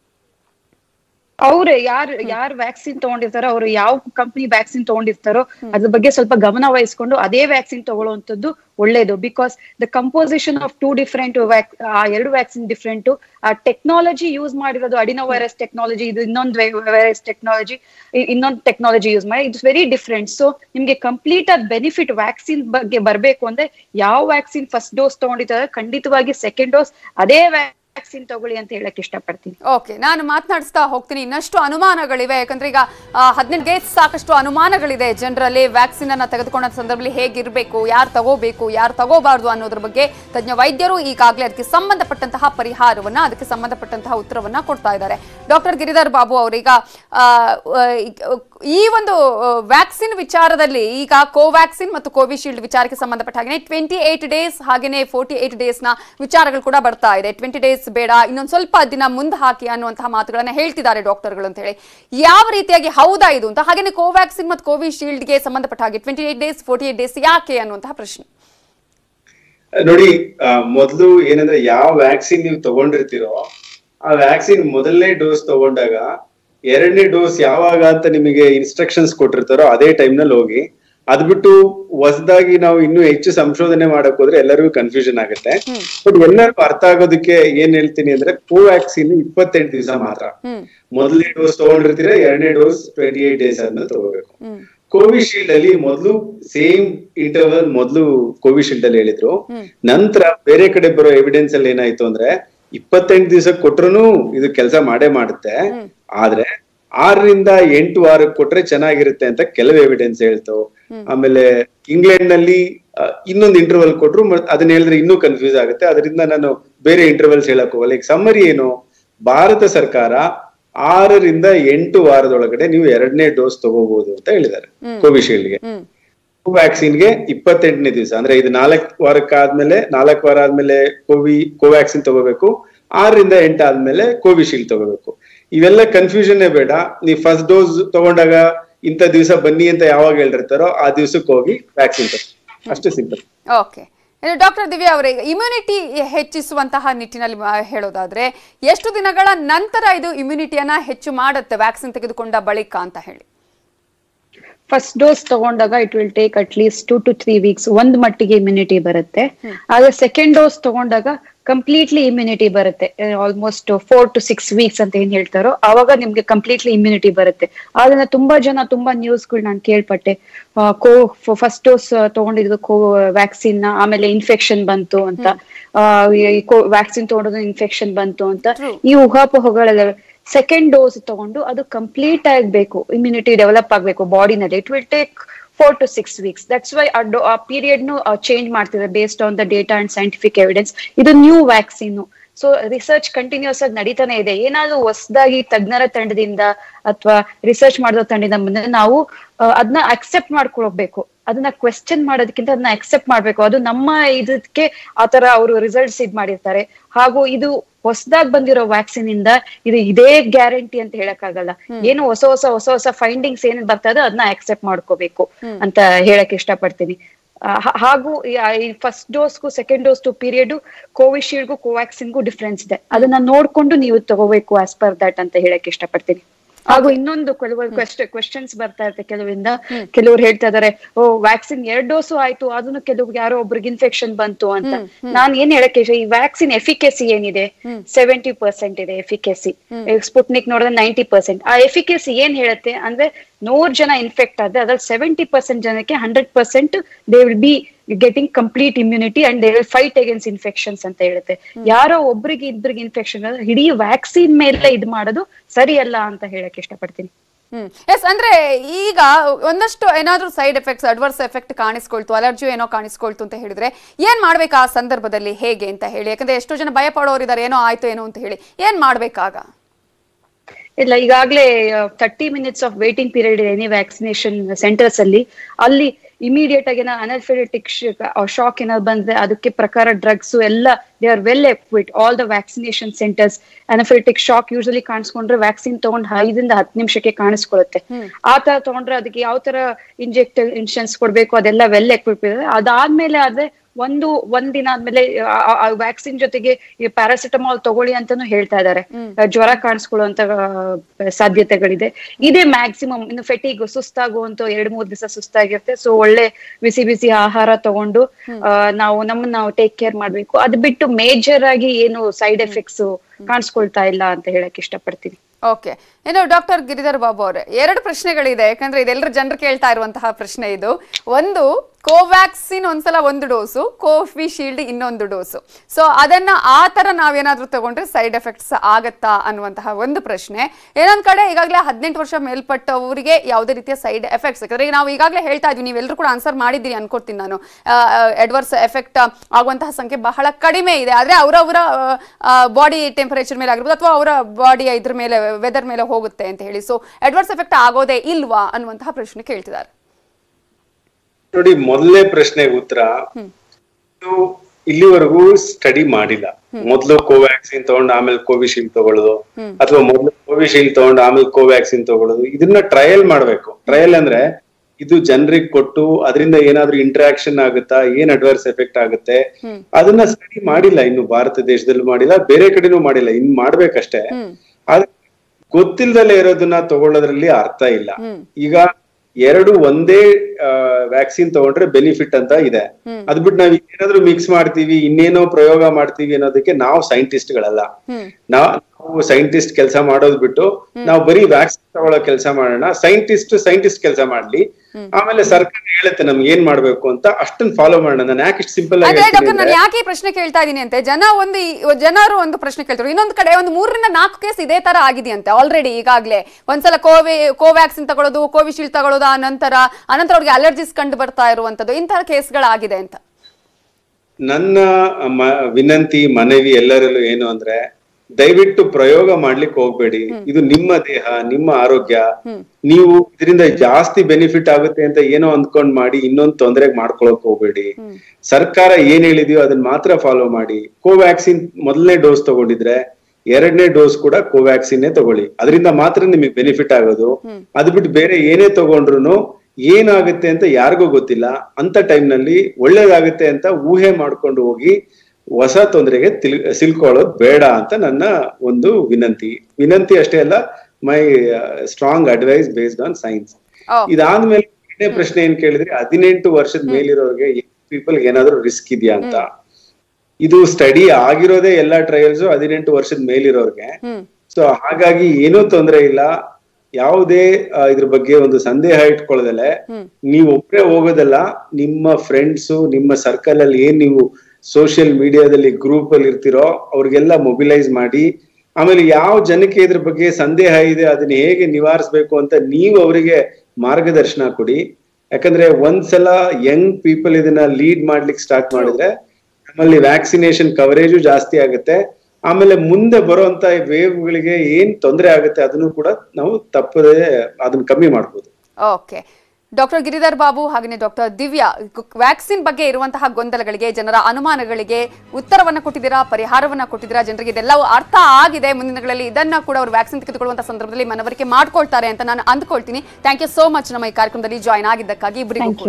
ಅವ್ರೆ ಯಾರು ಯಾರು ವ್ಯಾಕ್ಸಿನ್ ತಗೊಂಡಿರ್ತಾರೋ, ಅವ್ರು ಯಾವ ಕಂಪನಿ ವ್ಯಾಕ್ಸಿನ್ ತಗೊಂಡಿರ್ತಾರೋ ಅದ್ರ ಬಗ್ಗೆ ಸ್ವಲ್ಪ ಗಮನ ವಹಿಸ್ಕೊಂಡು ಅದೇ ವ್ಯಾಕ್ಸಿನ್ ತಗೊಳ್ಳುವಂತದ್ದು ಒಳ್ಳೇದು. Because the composition of two different ಆ ಎರಡು ವ್ಯಾಕ್ಸಿನ್ ಡಿಫ್ರೆಂಟ್. ಆ ಟೆಕ್ನಾಲಜಿ ಯೂಸ್ ಮಾಡಿರೋದು ಅಡಿನೋ ವೈರಸ್ ಟೆಕ್ನಾಲಜಿ, ಇದು ಇನ್ನೊಂದು ವೈರಸ್ ಟೆಕ್ನಾಲಜಿ, ಇನ್ನೊಂದು ಟೆಕ್ನಾಲಜಿ ಯೂಸ್ ಮಾಡಿ, ಇಟ್ಸ್ ವೆರಿ ಡಿಫ್ರೆಂಟ್. ಸೊ ನಿಮ್ಗೆ ಕಂಪ್ಲೀಟ್ ಆದ ಬೆನಿಫಿಟ್ ವ್ಯಾಕ್ಸಿನ್ ಬಗ್ಗೆ ಬರ್ಬೇಕು ಅಂದ್ರೆ ಯಾವ ವ್ಯಾಕ್ಸಿನ್ ಫಸ್ಟ್ ಡೋಸ್ ತಗೊಂಡಿದ್ದಾರೆ ಖಂಡಿತವಾಗಿ ಸೆಕೆಂಡ್ ಡೋಸ್ ಅದೇ ವ್ಯಾಕ್ಸಿನ್ ತಗೊಳ್ಳಿ ಅಂತ ಹೇಳಕ್ ಇಷ್ಟಪಡ್ತೀನಿ. ಓಕೆ, ನಾನು ಮಾತನಾಡಿಸ್ತಾ ಹೋಗ್ತೀನಿ. ಇನ್ನಷ್ಟು ಅನುಮಾನಗಳಿವೆ. ಯಾಕಂದ್ರೆ ಈಗ ಹದಿನೆಂಟು ಡೇಸ್ ಸಾಕಷ್ಟು ಅನುಮಾನಗಳಿದೆ ಜನರಲ್ಲಿ. ವ್ಯಾಕ್ಸಿನ್ ಅನ್ನ ತೆಗೆದುಕೊಂಡ ಸಂದರ್ಭದಲ್ಲಿ ಹೇಗಿರ್ಬೇಕು, ಯಾರು ತಗೋಬೇಕು, ಯಾರು ತಗೋಬಾರ್ದು ಅನ್ನೋದ್ರ ಬಗ್ಗೆ ತಜ್ಞ ವೈದ್ಯರು ಈಗಾಗಲೇ ಅದಕ್ಕೆ ಸಂಬಂಧಪಟ್ಟಂತಹ ಪರಿಹಾರವನ್ನ, ಅದಕ್ಕೆ ಸಂಬಂಧಪಟ್ಟಂತಹ ಉತ್ತರವನ್ನ ಕೊಡ್ತಾ ಇದ್ದಾರೆ. ಡಾಕ್ಟರ್ ಗಿರಿಧರ್ ಬಾಬು ಅವರೀಗ ಈ ಒಂದು ವ್ಯಾಕ್ಸಿನ್ ವಿಚಾರದಲ್ಲಿ ಈಗ ಕೋವ್ಯಾಕ್ಸಿನ್ ಮತ್ತು ಕೋವಿಶೀಲ್ಡ್ ವಿಚಾರಕ್ಕೆ ಸಂಬಂಧಪಟ್ಟ ಹಾಗೆ ಟ್ವೆಂಟಿ ಏಟ್ ಡೇಸ್ ಹಾಗೇನೆ ಫೋರ್ಟಿ ಏಟ್ ಡೇಸ್ ನ ವಿಚಾರಗಳು ಕೂಡ ಬರ್ತಾ ಇದೆ. ಟ್ವೆಂಟಿ ಡೇಸ್ ಬೇಡ, ಇನ್ನೊಂದು ಸ್ವಲ್ಪ ದಿನ ಮುಂದೆ ಹಾಕಿ ಅನ್ನುವಂತಹ ಮಾತುಗಳನ್ನ ಹೇಳ್ತಿದ್ದಾರೆ ಡಾಕ್ಟರ್ಗಳು ಅಂತ ಹೇಳಿ. ಯಾವ ರೀತಿಯಾಗಿ ಹೌದಾ ಇದು ಅಂತ? ಹಾಗೇನೆ ಕೋವ್ಯಾಕ್ಸಿನ್ ಮತ್ತು ಕೋವಿಶೀಲ್ಡ್ಗೆ ಸಂಬಂಧಪಟ್ಟ ಹಾಗೆ twenty eight days forty eight days ಯಾಕೆ ಅನ್ನುವಂತಹ ಪ್ರಶ್ನೆ ನೋಡಿ. ಮೊದಲು ಏನಂದ್ರೆ ಯಾವ ವ್ಯಾಕ್ಸಿನ್ ನೀವು ತಗೊಂಡಿರ್ತೀರೋ ಆ ವ್ಯಾಕ್ಸಿನ್ ಮೊದಲನೇ ಡೋಸ್ ತಗೊಂಡಾಗ ಎರಡನೇ ಡೋಸ್ ಯಾವಾಗ ಅಂತ ನಿಮಗೆ ಇನ್ಸ್ಟ್ರಕ್ಷನ್ಸ್ ಕೊಟ್ಟಿರ್ತಾರೋ ಅದೇ ಟೈಮ್ ನಲ್ಲಿ ಹೋಗಿ. ಅದ್ ಬಿಟ್ಟು ಹೊಸದಾಗಿ ನಾವು ಇನ್ನೂ ಹೆಚ್ಚು ಸಂಶೋಧನೆ ಮಾಡಕ್ ಹೋದ್ರೆ ಎಲ್ಲರಿಗೂ ಕನ್ಫ್ಯೂಷನ್ ಆಗುತ್ತೆ. ಬಟ್ ಎಲ್ಲರಿಗೂ ಅರ್ಥ ಆಗೋದಕ್ಕೆ ಏನ್ ಹೇಳ್ತೀನಿ ಅಂದ್ರೆ, ಕೋವ್ಯಾಕ್ಸಿನ್ ಇಪ್ಪತ್ತೆಂಟು ದಿವಸ ಮಾತ್ರ. ಮೊದಲನೇ ಡೋಸ್ ತಗೊಂಡಿರ್ತೀರ, ಎರಡನೇ ಡೋಸ್ ಟ್ವೆಂಟಿ ಏಟ್ ಡೇಸ್ ಅನ್ನ ತಗೋಬೇಕು. ಕೋವಿಶೀಲ್ಡ್ ಅಲ್ಲಿ ಮೊದಲು ಸೇಮ್ ಇಂಟರ್ವಲ್ ಮೊದಲು ಕೋವಿಶೀಲ್ಡ್ ಅಲ್ಲಿ ಹೇಳಿದ್ರು. ನಂತರ ಬೇರೆ ಕಡೆ ಬರೋ ಎವಿಡೆನ್ಸ್ ಅಲ್ಲಿ ಏನಾಯ್ತು ಅಂದ್ರೆ, ಇಪ್ಪತ್ತೆಂಟು ದಿವಸ ಕೊಟ್ರು ಇದು ಕೆಲಸ ಮಾಡೇ ಮಾಡುತ್ತೆ, ಆದ್ರೆ ಆರರಿಂದ ಎಂಟು ವಾರಕ್ಕೆ ಕೊಟ್ರೆ ಚೆನ್ನಾಗಿರುತ್ತೆ ಅಂತ ಕೆಲವು ಎವಿಡೆನ್ಸ್ ಹೇಳ್ತಾವ್. ಆಮೇಲೆ ಇಂಗ್ಲೆಂಡ್ ನಲ್ಲಿ ಇನ್ನೊಂದು ಇಂಟರ್ವಲ್ ಕೊಟ್ರು, ಅದನ್ನ ಹೇಳಿದ್ರೆ ಇನ್ನೂ ಕನ್ಫ್ಯೂಸ್ ಆಗುತ್ತೆ. ಅದರಿಂದ ನಾನು ಬೇರೆ ಇಂಟರ್ವಲ್ಸ್ ಹೇಳಕ್ ಹೋಗಲ್ಲ. ಈಗ ಸಮ್ಮರಿ ಏನು, ಭಾರತ ಸರ್ಕಾರ ಆರರಿಂದ ಎಂಟು ವಾರದೊಳಗಡೆ ನೀವು ಎರಡನೇ ಡೋಸ್ ತಗೋಬಹುದು ಅಂತ ಹೇಳಿದ್ದಾರೆ ಕೋವಿಶೀಲ್ಡ್ಗೆ. ಕೋವ್ಯಾಕ್ಸಿನ್ಗೆ ಇಪ್ಪತ್ತೆಂಟನೇ ದಿವಸ, ಅಂದ್ರೆ ಇದು ನಾಲ್ಕು ವಾರಕ್ಕಾದ್ಮೇಲೆ ನಾಲ್ಕು ವಾರ ಆದ್ಮೇಲೆ ಕೋವಿ ಕೋವ್ಯಾಕ್ಸಿನ್ ತಗೋಬೇಕು, ಆರರಿಂದ ಎಂಟು ಆದ್ಮೇಲೆ ಕೋವಿಶೀಲ್ಡ್ ತಗೋಬೇಕು. ಇವೆಲ್ಲ ಕನ್ಫ್ಯೂಷನ್ ಬೇಡ. ನೀವು ಫಸ್ಟ್ ಡೋಸ್ ತಗೊಂಡಾಗ ಇಂಥ ದಿವಸ ಬನ್ನಿ ಅಂತ ಯಾವಾಗ ಹೇಳಿರ್ತಾರೋ ಆ ದಿವಸಕ್ಕೆ ಹೋಗಿ ವ್ಯಾಕ್ಸಿನ್ ತಗೋ, ಅಷ್ಟು ಸಿಂಪಲ್. ಓಕೆ ಡಾಕ್ಟರ್ ದಿವ್ಯಾ ಅವರೇ, ಇಮ್ಯುನಿಟಿ ಹೆಚ್ಚಿಸುವಂತಹ ನಿಟ್ಟಿನಲ್ಲಿ ಹೇಳೋದಾದ್ರೆ ಎಷ್ಟು ದಿನಗಳ ನಂತರ ಇದು ಇಮ್ಯುನಿಟಿಯನ್ನ ಹೆಚ್ಚು ಮಾಡುತ್ತೆ ವ್ಯಾಕ್ಸಿನ್ ತೆಗೆದುಕೊಂಡ ಬಳಿಕ ಅಂತ ಹೇಳಿ? ಫಸ್ಟ್ ಡೋಸ್ ತಗೊಂಡಾಗ it will take at least two to three weeks ಒಂದ್ ಮಟ್ಟಿಗೆ ಇಮ್ಯುನಿಟಿ ಬರುತ್ತೆ. ಆದ್ರೆ ಸೆಕೆಂಡ್ ಡೋಸ್ ತಗೊಂಡಾಗ ಕಂಪ್ಲೀಟ್ಲಿ ಇಮ್ಯುನಿಟಿ ಬರುತ್ತೆ. Almost four to six weeks ಅಂತ ಏನ್ ಹೇಳ್ತಾರೋ ಅವಾಗ ನಿಮ್ಗೆ ಕಂಪ್ಲೀಟ್ಲಿ ಇಮ್ಯುನಿಟಿ ಬರುತ್ತೆ. ಅದನ್ನ ತುಂಬಾ ಜನ ತುಂಬಾ ನ್ಯೂಸ್ಗಳು ನಾನು ಕೇಳ್ಪಟ್ಟೆ, ಕೋ ಫಸ್ಟ್ ಡೋಸ್ ತಗೊಂಡಿದ್ದು ಕೋ ವ್ಯಾಕ್ಸಿನ್ ಆಮೇಲೆ ಇನ್ಫೆಕ್ಷನ್ ಬಂತು ಅಂತ, ವ್ಯಾಕ್ಸಿನ್ ತಗೊಂಡು ಇನ್ಫೆಕ್ಷನ್ ಬಂತು ಅಂತ ಈ ಊಹಾಪೋಹಗಳೆಲ್ಲ. ಸೆಕೆಂಡ್ ಡೋಸ್ ತಗೊಂಡು ಅದು ಕಂಪ್ಲೀಟ್ ಆಗ್ಬೇಕು, ಇಮ್ಯುನಿಟಿ ಡೆವಲಪ್ ಆಗ್ಬೇಕು ಬಾಡಿನಲ್ಲಿ. It will take four to six weeks. That's why ಆ ಪೀರಿಯಡ್ ನು ಚೇಂಜ್ ಮಾಡ್ತಿದ್ದಾರೆ based on the data and scientific evidence. ಇದು new vaccine, so research continues ಆಗಿ ನಡೀತಾನೆ ಇದೆ. ಏನಾದ್ರು ಹೊಸದಾಗಿ ತಜ್ಞರ ತಂಡದಿಂದ ಅಥವಾ ರಿಸರ್ಚ್ ಮಾಡಿದ ತಂಡದಿಂದ ಮುಂದೆ ನಾವು ಅದನ್ನ ಅಕ್ಸೆಪ್ಟ್ ಮಾಡ್ಕೊಳ್ಬೇಕು. ಅದನ್ನ ಕ್ವೆಶ್ಚನ್ ಮಾಡೋದಕ್ಕಿಂತ ಅದನ್ನ ಅಕ್ಸೆಪ್ಟ್ ಮಾಡ್ಬೇಕು. ಅದು ನಮ್ಮ ಇದಕ್ಕೆ ಆತರ ಅವರು ರಿಸಲ್ಟ್ಸ್ ಇದ್ ಮಾಡಿರ್ತಾರೆ. ಹಾಗೂ ಇದು ಹೊಸದಾಗಿ ಬಂದಿರೋ ವ್ಯಾಕ್ಸಿನ್ ಇಂದ ಇದು ಇದೇ ಗ್ಯಾರಂಟಿ ಅಂತ ಹೇಳಕ್ ಆಗಲ್ಲ. ಏನು ಹೊಸ ಹೊಸ ಹೊಸ ಹೊಸ ಫೈಂಡಿಂಗ್ಸ್ ಏನ್ ಬರ್ತಾ ಇದೆ ಅದನ್ನ ಅಕ್ಸೆಪ್ಟ್ ಮಾಡ್ಕೋಬೇಕು ಅಂತ ಹೇಳಕ್ ಇಷ್ಟಪಡ್ತೀನಿ. ಹಾಗೂ ಈ ಫಸ್ಟ್ ಡೋಸ್ಗೂ ಸೆಕೆಂಡ್ ಡೋಸ್ ಟು ಪೀರಿಯಡ್ ಕೋವಿಶೀಲ್ಡ್ಗೂ ಕೋವ್ಯಾಕ್ಸಿನ್ಗೂ ಡಿಫ್ರೆನ್ಸ್ ಇದೆ. ಅದನ್ನ ನೋಡ್ಕೊಂಡು ನೀವು ತಗೋಬೇಕು ಆಸ್ ಪರ್ ದಟ್ ಅಂತ ಹೇಳಕ್ ಇಷ್ಟಪಡ್ತೀನಿ. ಹಾಗೂ ಇನ್ನೊಂದು ಕೆಲವು ಕ್ವೆಶನ್ಸ್ ಬರ್ತಾ ಇರುತ್ತೆ ಕೆಲವರಿಂದ. ಕೆಲವ್ರು ಹೇಳ್ತಾ ಇದಾರೆ, ಓ ವ್ಯಾಕ್ಸಿನ್ ಎರಡ್ ಡೋಸು ಆಯ್ತು, ಅದನ್ನು ಕೆಲವ್ರಿಗೆ ಯಾರೋ ಒಬ್ರಿಗೆ ಇನ್ಫೆಕ್ಷನ್ ಬಂತು ಅಂತ. ನಾನ್ ಏನ್ ಹೇಳಕ್ಕೆ ಈ ವ್ಯಾಕ್ಸಿನ್ ಎಫಿಕೆಸಿ ಏನಿದೆ ಸೆವೆಂಟಿ ಪರ್ಸೆಂಟ್ ಇದೆ ಎಫಿಕೆಸಿ. ಸ್ಪುಟ್ನಿಕ್ ನೋಡಿದ್ರೆ ನೈಂಟಿ ಪರ್ಸೆಂಟ್. ಆ ಎಫಿಕೆಸಿ ಏನ್ ಹೇಳುತ್ತೆ ಅಂದ್ರೆ ನೂರ್ ಜನ ಇನ್ಫೆಕ್ಟ್ ಆದ್ರೆ ಅದ್ರಲ್ಲಿ ಸೆವೆಂಟಿ ಪರ್ಸೆಂಟ್ ಜನಕ್ಕೆ hundred percent they will be getting complete immunity and they will fight against infections ಅಂತ ಹೇಳುತ್ತೆ. ಯಾರೋ ಒಬ್ರಿಗೆ ಇಬ್ಬರಿಗೆ ಇನ್ಫೆಕ್ಷನ್ ಇಡೀ ವ್ಯಾಕ್ಸಿನ್ ಮೇಲೆ ಇದು ಮಾಡೋದು ಸರಿಯಲ್ಲ ಅಂತ ಹೇಳಕ್ ಇಷ್ಟಪಡ್ತೀನಿ. ಹ್ಮ್ ಎಸ್ ಅಂದ್ರೆ ಈಗ ಒಂದಷ್ಟು ಏನಾದ್ರೂ ಸೈಡ್ ಎಫೆಕ್ಟ್ಸ್ ಅಡ್ವರ್ಸ್ ಎಫೆಕ್ಟ್ ಕಾಣಿಸ್ಕೊಳ್ತು, ಅಲರ್ಜಿ ಏನೋ ಕಾಣಿಸ್ಕೊಳ್ತು ಅಂತ ಹೇಳಿದ್ರೆ ಏನ್ ಮಾಡ್ಬೇಕು ಆ ಸಂದರ್ಭದಲ್ಲಿ, ಹೇಗೆ ಅಂತ ಹೇಳಿ? ಯಾಕಂದ್ರೆ ಎಷ್ಟೋ ಜನ ಭಯ ಪಡೋರಿದ್ದಾರೆ, ಏನೋ ಆಯ್ತು ಏನೋ ಅಂತ ಹೇಳಿ. ಏನ್ ಮಾಡ್ಬೇಕಾಗ? ಇಲ್ಲ, ಈಗಾಗ್ಲೇ thirty minutes of waiting period ಇದೆ ಎನಿ ವ್ಯಾಕ್ಸಿನೇಷನ್ ಸೆಂಟರ್ಸ್ ಅಲ್ಲಿ. ಅಲ್ಲಿ ಇಮಿಡಿಯೇಟ್ ಆಗಿ ಅನಫಿಲಿಟಿಕ್ ಶಾಕ್ ಏನಾದ್ರು ಬಂದ್ರೆ ಅದಕ್ಕೆ ಪ್ರಕಾರ ಡ್ರಗ್ಸ್ ಎಲ್ಲ they are well equipped. All the vaccination centres anaphylactic shock usually ಕಾಣಿಸ್ಕೊಂಡ್ರೆ ವ್ಯಾಕ್ಸಿನ್ ತಗೊಂಡ್ ಐದರಿಂದ ಹತ್ತು ನಿಮಿಷಕ್ಕೆ ಕಾಣಿಸ್ಕೊಳ್ಳುತ್ತೆ. ಆ ತರ ತಗೊಂಡ್ರೆ ಅದಕ್ಕೆ ಯಾವ ತರ ಇಂಜೆಕ್ಟ್ ಇನ್ಶನ್ಸ್ ಕೊಡ್ಬೇಕು ಅದೆಲ್ಲ ವೆಲ್ ಎಕ್ವಿಪ್ ಇದೆ. ಅದಾದ್ಮೇಲೆ ಆದ್ರೆ ಒಂದು ಒಂದ್ ದಿನ ಆದ್ಮೇಲೆ ವ್ಯಾಕ್ಸಿನ್ ಜೊತೆಗೆ ಈ ಪ್ಯಾರಾಸಿಟಮಾಲ್ ತಗೊಳ್ಳಿ ಅಂತಾನು ಹೇಳ್ತಾ ಇದಾರೆ. ಜ್ವರ ಕಾಣಿಸ್ಕೊಳ್ಳುವಂತ ಸಾಧ್ಯತೆಗಳಿದೆ. ಇದೇ ಮ್ಯಾಕ್ಸಿಮಮ್. ಇನ್ನು ಫೆಟಿಗ್ ಸುಸ್ತಾಗುವಂತ ಎರಡ್ ಮೂರ್ ದಿವಸ ಸುಸ್ತಾಗಿರುತ್ತೆ. ಸೊ ಒಳ್ಳೆ ಬಿಸಿ ಬಿಸಿ ಆಹಾರ ತಗೊಂಡು ನಾವು ನಮ್ಮನ್ನ ನಾವು ಟೇಕ್ ಕೇರ್ ಮಾಡ್ಬೇಕು. ಅದ್ ಬಿಟ್ಟು ಮೇಜರ್ ಆಗಿ ಏನು ಸೈಡ್ ಎಫೆಕ್ಟ್ಸ್ ಕಾಣಿಸ್ಕೊಳ್ತಾ ಇಲ್ಲ ಅಂತ ಹೇಳಕ್ ಇಷ್ಟಪಡ್ತೀನಿ. ಓಕೆ, ಏನು ಡಾಕ್ಟರ್ ಗಿರಿಧರ್ ಬಾಬು ಅವರೇ, ಎರಡು ಪ್ರಶ್ನೆಗಳಿದೆ. ಯಾಕಂದ್ರೆ ಇದೆಲ್ಲರೂ ಜನರು ಕೇಳ್ತಾ ಇರುವಂತಹ ಪ್ರಶ್ನೆ ಇದು. ಒಂದು, ಕೋವ್ಯಾಕ್ಸಿನ್ ಒಂದ್ಸಲ ಒಂದು ಡೋಸು, ಕೋವಿಶೀಲ್ಡ್ ಇನ್ನೊಂದು ಡೋಸು. ಸೊ ಅದನ್ನ ಆ ತರ ನಾವೇನಾದ್ರೂ ತಗೊಂಡ್ರೆ ಸೈಡ್ ಎಫೆಕ್ಟ್ಸ್ ಆಗತ್ತಾ ಅನ್ನುವಂತಹ ಒಂದು ಪ್ರಶ್ನೆ. ಏನೊಂದ್ ಕಡೆ ಈಗಾಗಲೇ ಹದಿನೆಂಟು ವರ್ಷ ಮೇಲ್ಪಟ್ಟವರಿಗೆ ಯಾವುದೇ ರೀತಿಯ ಸೈಡ್ ಎಫೆಕ್ಟ್ಸ್, ಯಾಕಂದ್ರೆ ನಾವು ಈಗಾಗಲೇ ಹೇಳ್ತಾ ಇದ್ವಿ, ನೀವೆಲ್ಲರೂ ಕೂಡ ಆನ್ಸರ್ ಮಾಡಿದ್ದೀರಿ ಅನ್ಕೊಡ್ತೀನಿ ನಾನು. ಅಡ್ವರ್ಸ್ ಎಫೆಕ್ಟ್ ಆಗುವಂತಹ ಸಂಖ್ಯೆ ಬಹಳ ಕಡಿಮೆ ಇದೆ. ಆದ್ರೆ ಅವರವರ ಬಾಡಿ ಟೆಂಪರೇಚರ್ ಮೇಲೆ ಆಗಿರ್ಬೋದು ಅಥವಾ ಅವರ ಬಾಡಿ ಇದ್ರ ಮೇಲೆ ವೆದರ್ ಮೇಲೆ ಹೋಗುತ್ತೆ ಅಂತ ಹೇಳಿ. ಸೊ ಅಡ್ವರ್ಸ್ ಎಫೆಕ್ಟ್ ಆಗೋದೇ ಇಲ್ವಾ ಅನ್ನುವಂತಹ ಪ್ರಶ್ನೆ ಕೇಳ್ತಿದ್ದಾರೆ. ನೋಡಿ, ಮೊದಲನೇ ಪ್ರಶ್ನೆಗೆ ಉತ್ತರ, ಇಲ್ಲಿವರೆಗೂ ಸ್ಟಡಿ ಮಾಡಿಲ್ಲ. ಮೊದಲು ಕೋವ್ಯಾಕ್ಸಿನ್ ತಗೊಂಡು ಆಮೇಲೆ ಕೋವಿಶೀಲ್ಡ್ ತಗೊಳ್ಳೋದು, ಅಥವಾ ಮೊದಲು ಕೋವಿಶೀಲ್ಡ್ ತಗೊಂಡು ಆಮೇಲೆ ಕೋವ್ಯಾಕ್ಸಿನ್ ತಗೊಳ್ಳೋದು, ಇದನ್ನ ಟ್ರಯಲ್ ಮಾಡ್ಬೇಕು. ಟ್ರಯಲ್ ಅಂದ್ರೆ ಇದು ಜನರಿಗೆ ಕೊಟ್ಟು ಅದರಿಂದ ಏನಾದ್ರೂ ಇಂಟ್ರಾಕ್ಷನ್ ಆಗುತ್ತಾ, ಏನ್ ಅಡ್ವರ್ಸ್ ಎಫೆಕ್ಟ್ ಆಗುತ್ತೆ, ಅದನ್ನ ಸ್ಟಡಿ ಮಾಡಿಲ್ಲ. ಇನ್ನು ಭಾರತ ದೇಶದಲ್ಲೂ ಮಾಡಿಲ್ಲ, ಬೇರೆ ಕಡೆನೂ ಮಾಡಿಲ್ಲ. ಇನ್ ಮಾಡ್ಬೇಕಷ್ಟೇ. ಆದ್ರೆ ಗೊತ್ತಿಲ್ದಲ್ಲೇ ಇರೋದನ್ನ ತಗೊಳ್ಳೋದ್ರಲ್ಲಿ ಅರ್ಥ ಇಲ್ಲ. ಈಗ ಎರಡು ಒಂದೇ ವ್ಯಾಕ್ಸಿನ್ ತಗೊಂಡ್ರೆ ಬೆನಿಫಿಟ್ ಅಂತ ಇದೆ. ಅದ್ ಬಿಟ್ಟು ನಾವ್ ಏನಾದ್ರು ಮಿಕ್ಸ್ ಮಾಡ್ತೀವಿ, ಇನ್ನೇನೋ ಪ್ರಯೋಗ ಮಾಡ್ತೀವಿ ಅನ್ನೋದಕ್ಕೆ ನಾವು ಸೈಂಟಿಸ್ಟ್ ಗಳಲ್ಲ. ನಾವು ಸೈಂಟಿಸ್ಟ್ ಕೆಲಸ ಮಾಡೋದ್ ಬಿಟ್ಟು ನಾವು ಬರೀ ವ್ಯಾಕ್ಸಿನ್ ತಗೊಳ್ಳೋ ಕೆಲಸ ಮಾಡೋಣ. ಸೈಂಟಿಸ್ಟ್ ಸೈಂಟಿಸ್ಟ್ ಕೆಲಸ ಮಾಡ್ಲಿ, ಆಮೇಲೆ ಸರ್ಕಾರ ಹೇಳುತ್ತೆ ನಮ್ಗೆ ಏನ್ ಮಾಡ್ಬೇಕು ಅಂತ, ಅಷ್ಟನ್ನ ಫಾಲೋ ಮಾಡೋಣ. ನಾನು ಯಾಕೆ ಇಷ್ಟು ಸಿಂಪಲ್ ಆಗಿ ನಾನು ಯಾಕೆ ಪ್ರಶ್ನೆ ಕೇಳ್ತಾ ಇದೀನಿ ಅಂತ, ಜನ ಒಂದು ಜನರು ಒಂದು ಪ್ರಶ್ನೆ ಕೇಳ್ತಾರೆ. ಇನ್ನೊಂದು ಕಡೆ ಒಂದು ಮೂರರಿಂದ ನಾಲ್ಕು ಕೇಸ್ ಇದೇ ತರ ಆಗಿದೆಯಂತೆ ಆಲ್ರೆಡಿ. ಈಗಾಗ್ಲೇ ಒಂದ್ಸಲ ಕೋವಿ ಕೋವ್ಯಾಕ್ಸಿನ್ ತಗೊಳ್ಳೋದು, ಕೋವಿಶೀಲ್ಡ್ ತಗೊಳ್ಳೋದು, ಆ ನಂತರ ಅನಂತರ ಅವ್ರಿಗೆ ಅಲರ್ಜಿಸ್ ಕಂಡು ಬರ್ತಾ ಇರುವಂತದ್ದು, ಇಂತಹ ಕೇಸ್ಗಳಾಗಿದೆ ಅಂತ. ನನ್ನ ವಿನಂತಿ ಮನವಿ ಎಲ್ಲರಲ್ಲೂ ಏನು ಅಂದ್ರೆ, ದಯವಿಟ್ಟು ಪ್ರಯೋಗ ಮಾಡ್ಲಿಕ್ಕೆ ಹೋಗ್ಬೇಡಿ. ಇದು ನಿಮ್ಮ ದೇಹ, ನಿಮ್ಮ ಆರೋಗ್ಯ. ನೀವು ಇದರಿಂದ ಜಾಸ್ತಿ ಬೆನಿಫಿಟ್ ಆಗುತ್ತೆ ಅಂತ ಏನೋ ಅಂದ್ಕೊಂಡ್ ಮಾಡಿ ಇನ್ನೊಂದು ತೊಂದರೆಗೆ ಮಾಡ್ಕೊಳಕ್ ಹೋಗ್ಬೇಡಿ. ಸರ್ಕಾರ ಏನ್ ಹೇಳಿದ್ಯೋ ಅದನ್ನ ಮಾತ್ರ ಫಾಲೋ ಮಾಡಿ. ಕೋವ್ಯಾಕ್ಸಿನ್ ಮೊದಲನೇ ಡೋಸ್ ತಗೊಂಡಿದ್ರೆ ಎರಡನೇ ಡೋಸ್ ಕೂಡ ಕೋವ್ಯಾಕ್ಸಿನ್ನೇ ತಗೊಳ್ಳಿ. ಅದರಿಂದ ಮಾತ್ರ ನಿಮಗೆ ಬೆನಿಫಿಟ್ ಆಗೋದು. ಅದ್ ಬಿಟ್ಟು ಬೇರೆ ಏನೇ ತಗೊಂಡ್ರು ಏನಾಗುತ್ತೆ ಅಂತ ಯಾರಿಗೂ ಗೊತ್ತಿಲ್ಲ. ಅಂತ ಟೈಮ್ ನಲ್ಲಿ ಒಳ್ಳೇದಾಗುತ್ತೆ ಅಂತ ಊಹೆ ಮಾಡ್ಕೊಂಡು ಹೋಗಿ ಹೊಸ ತೊಂದರೆಗೆ ತಿಲ್ ಸಿಲ್ಕೊಳ್ಳೋದು ಬೇಡ ಅಂತ ನನ್ನ ಒಂದು ವಿನಂತಿ. ವಿನಂತಿ ಅಷ್ಟೇ ಅಲ್ಲ, my strong advice based on science. ಇದಾದ್ಮೇಲೆ ಎರಡನೇ ಪ್ರಶ್ನೆ ಏನ್ ಕೇಳಿದ್ರೆ, ಹದಿನೆಂಟು ವರ್ಷದ ಮೇಲಿರೋರಿಗೆ ಪೀಪಲ್ ಏನಾದ್ರು ರಿಸ್ಕ್ ಇದೆಯಾ ಅಂತ. ಇದು ಸ್ಟಡಿ ಆಗಿರೋದೇ ಎಲ್ಲಾ ಟ್ರಯಲ್ಸ್ ಹದಿನೆಂಟು ವರ್ಷದ ಮೇಲಿರೋರ್ಗೆ. ಸೊ ಹಾಗಾಗಿ ಏನೂ ತೊಂದರೆ ಇಲ್ಲ. ಯಾವುದೇ ಇದ್ರ ಬಗ್ಗೆ ಒಂದು ಸಂದೇಹ ಇಟ್ಕೊಳ್ಳೋದಲ್ಲ. ನೀವು ಒಬ್ಬರೇ ಹೋಗೋದಲ್ಲ, ನಿಮ್ಮ ಫ್ರೆಂಡ್ಸ್ ನಿಮ್ಮ ಸರ್ಕಲ್ ಅಲ್ಲಿ ಏನ್ ನೀವು ಸೋಷಿಯಲ್ ಮೀಡಿಯಾದಲ್ಲಿ ಗ್ರೂಪ್ ಅಲ್ಲಿ ಇರ್ತಿರೋ ಅವ್ರಿಗೆಲ್ಲ ಮೊಬಿಲೈಸ್ ಮಾಡಿ, ಆಮೇಲೆ ಯಾವ ಜನಕ್ಕೆ ಇದ್ರ ಬಗ್ಗೆ ಸಂದೇಹ ಇದೆ ಅದನ್ನ ಹೇಗೆ ನಿವಾರಿಸ್ಬೇಕು ಅಂತ ನೀವು ಅವರಿಗೆ ಮಾರ್ಗದರ್ಶನ ಕೊಡಿ. ಯಾಕಂದ್ರೆ ಒಂದ್ಸಲ ಯಂಗ್ ಪೀಪಲ್ ಇದನ್ನ ಲೀಡ್ ಮಾಡ್ಲಿಕ್ಕೆ ಸ್ಟಾರ್ಟ್ ಮಾಡಿದ್ರೆ ನಮ್ಮಲ್ಲಿ ವ್ಯಾಕ್ಸಿನೇಷನ್ ಕವರೇಜು ಜಾಸ್ತಿ ಆಗುತ್ತೆ. ಆಮೇಲೆ ಮುಂದೆ ಬರುವಂತ ವೇವ್ಗಳಿಗೆ ಏನ್ ತೊಂದರೆ ಆಗುತ್ತೆ ಅದನ್ನು ಕೂಡ ನಾವು ತಪ್ಪದೆ ಅದನ್ನ ಕಮ್ಮಿ ಮಾಡ್ಬೋದು. ಓಕೆ, ಡಾಕ್ಟರ್ ಗಿರಿಧರ್ ಬಾಬು ಹಾಗೆ ಡಾಕ್ಟರ್ ದಿವ್ಯಾ, ವ್ಯಾಕ್ಸಿನ್ ಬಗ್ಗೆ ಇರುವಂತಹ ಗೊಂದಲಗಳಿಗೆ, ಜನರ ಅನುಮಾನಗಳಿಗೆ ಉತ್ತರವನ್ನ ಕೊಟ್ಟಿದ್ದೀರಾ, ಪರಿಹಾರವನ್ನ ಕೊಟ್ಟಿದ್ದೀರಾ. ಜನರಿಗೆ ಇದೆಲ್ಲವೂ ಅರ್ಥ ಆಗಿದೆ. ಮುಂದಿನ ದಿನಗಳಲ್ಲಿ ಇದನ್ನ ಕೂಡ ಅವರು ವ್ಯಾಕ್ಸಿನ್ ತೆಗೆದುಕೊಳ್ಳುವಂತಹ ಸಂದರ್ಭದಲ್ಲಿ ಮನವರಿಕೆ ಮಾಡ್ಕೊಳ್ತಾರೆ ಅಂತ ನಾನು ಅಂದ್ಕೊಳ್ತೀನಿ. ಥ್ಯಾಂಕ್ ಯು ಸೋ ಮಚ್ ನಮ್ಮ ಈ ಕಾರ್ಯಕ್ರಮದಲ್ಲಿ ಜಾಯ್ನ್ ಆಗಿದ್ದಕ್ಕಾಗಿ ಇಬ್ಬರಿಗೂ ಕೂಡ.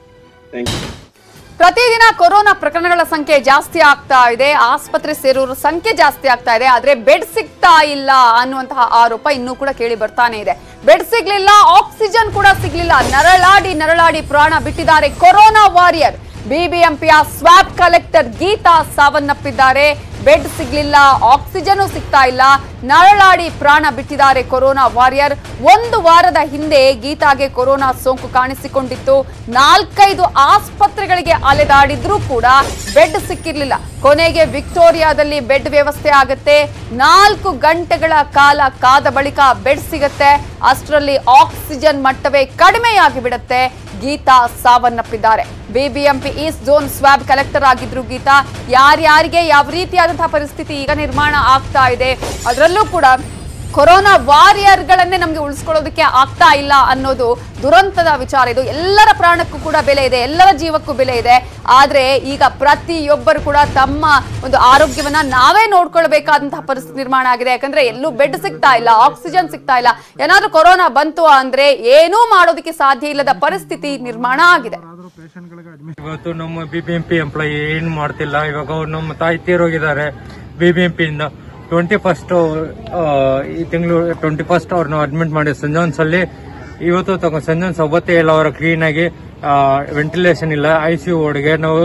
ಪ್ರತಿದಿನ ಕೊರೋನಾ ಪ್ರಕರಣಗಳ ಸಂಖ್ಯೆ ಜಾಸ್ತಿ ಆಗ್ತಾ ಇದೆ, ಆಸ್ಪತ್ರೆ ಸೇರೋರ ಸಂಖ್ಯೆ ಜಾಸ್ತಿ ಆಗ್ತಾ ಇದೆ, ಆದ್ರೆ ಬೆಡ್ ಸಿಗ್ತಾ ಇಲ್ಲ ಅನ್ನುವಂತಹ ಆರೋಪ ಇನ್ನೂ ಕೂಡ ಕೇಳಿ ಬರ್ತಾನೆ ಇದೆ. ಬೆಡ್ ಸಿಗ್ಲಿಲ್ಲ, ಆಕ್ಸಿಜನ್ ಕೂಡ ಸಿಗ್ಲಿಲ್ಲ, ನರಳಾಡಿ ನರಳಾಡಿ ಪ್ರಾಣ ಬಿಟ್ಟಿದ್ದಾರೆ ಕೊರೋನಾ ವಾರಿಯರ್. ಬಿಬಿಎಂಪಿಯ ಸ್ವಾಬ್ ಕಲೆಕ್ಟರ್ ಗೀತಾ ಸಾವನ್ನಪ್ಪಿದ್ದಾರೆ. ಬೆಡ್ ಸಿಗ್ಲಿಲ್ಲ, ಆಕ್ಸಿಜನ್ ಸಿಗ್ತಾ ಇಲ್ಲ, ನರಳಾಡಿ ಪ್ರಾಣ ಬಿಟ್ಟಿದ್ದಾರೆ ಕೊರೋನಾ ವಾರಿಯರ್. ಒಂದು ವಾರದ ಹಿಂದೆ ಗೀತಾಗೆ ಕೊರೋನಾ ಸೋಂಕು ಕಾಣಿಸಿಕೊಂಡಿತ್ತು. ನಾಲ್ಕೈದು ಆಸ್ಪತ್ರೆಗಳಿಗೆ ಅಲೆದಾಡಿದ್ರೂ ಕೂಡ ಬೆಡ್ ಸಿಕ್ಕಿರ್ಲಿಲ್ಲ. ಕೊನೆಗೆ ವಿಕ್ಟೋರಿಯಾದಲ್ಲಿ ಬೆಡ್ ವ್ಯವಸ್ಥೆ ಆಗುತ್ತೆ. ನಾಲ್ಕು ಗಂಟೆಗಳ ಕಾಲ ಕಾದ ಬಳಿಕ ಬೆಡ್ ಸಿಗತ್ತೆ. ಅಷ್ಟರಲ್ಲಿ ಆಕ್ಸಿಜನ್ ಮಟ್ಟವೇ ಕಡಿಮೆಯಾಗಿ ಬಿಡುತ್ತೆ. ಗೀತಾ ಸಾವನ್ನಪ್ಪಿದ್ದಾರೆ. BBMP east zone swab collector ಆಗಿದ್ರು ಗೀತಾ. ಯಾರ್ಯಾರಿಗೆ ಯಾವ ರೀತಿಯಾದಂತಹ ಪರಿಸ್ಥಿತಿ ಈಗ ನಿರ್ಮಾಣ ಆಗ್ತಾ ಇದೆ, ಅದರಲ್ಲೂ ಕೂಡ ಕೊರೋನಾ ವಾರಿಯರ್ಗಳನ್ನೇ ನಮಗೆ ಉಳಿಸ್ಕೊಳ್ಳೋದಕ್ಕೆ ಆಗ್ತಾ ಇಲ್ಲ ಅನ್ನೋದು ದುರಂತದ ವಿಚಾರ. ಇದು ಎಲ್ಲರ ಪ್ರಾಣಕ್ಕೂ ಕೂಡ ಬೆಲೆ ಇದೆ, ಎಲ್ಲರ ಜೀವಕ್ಕೂ ಬೆಲೆ ಇದೆ. ಆದ್ರೆ ಈಗ ಪ್ರತಿಯೊಬ್ಬರು ಕೂಡ ತಮ್ಮ ಒಂದು ಆರೋಗ್ಯವನ್ನ ನಾವೇ ನೋಡ್ಕೊಳ್ಬೇಕಾದಂತಹ ಪರಿಸ್ಥಿತಿ ನಿರ್ಮಾಣ ಆಗಿದೆ. ಯಾಕಂದ್ರೆ ಎಲ್ಲೂ ಬೆಡ್ ಸಿಗ್ತಾ ಇಲ್ಲ, ಆಕ್ಸಿಜನ್ ಸಿಗ್ತಾ ಇಲ್ಲ. ಏನಾದ್ರೂ ಕೊರೋನಾ ಬಂತು ಅಂದ್ರೆ ಏನೂ ಮಾಡೋದಕ್ಕೆ ಸಾಧ್ಯ ಇಲ್ಲದ ಪರಿಸ್ಥಿತಿ ನಿರ್ಮಾಣ ಆಗಿದೆ. ಇವತ್ತು ನಮ್ಮ ಬಿಬಿಎಂಪಿ ಎಂಪ್ಲಾಯಿ ಏನ್ ಮಾಡ್ತಿಲ್ಲ. ಇವಾಗ ನಮ್ಮ ತಾಯಿ ತೀರೋಗಿದ್ದಾರೆ ಬಿಬಿಎಂಪಿ ಇಂದ. ಟ್ವೆಂಟಿ ಫಸ್ಟ್ ಈ ತಿಂಗಳು ಟ್ವೆಂಟಿ ಫಸ್ಟ್ ಅವ್ರನ್ನ ಅಡ್ಮಿಟ್ ಮಾಡಿ ಸೆಂಟ್ ಜಾನ್ಸ್ ಅಲ್ಲಿ. ಇವತ್ತು ತಗೊಂಡು ಸೆಂಟ್ ಜಾನ್ಸ್ ಒಬ್ಬತ್ತೇ ಇಲ್ಲ, ಅವರ ಕ್ಲೀನ್ ಆಗಿ ವೆಂಟಿಲೇಷನ್ ಇಲ್ಲ. ಐ ಸಿ ಯು ವಾರ್ಡ್ಗೆ ನಾವು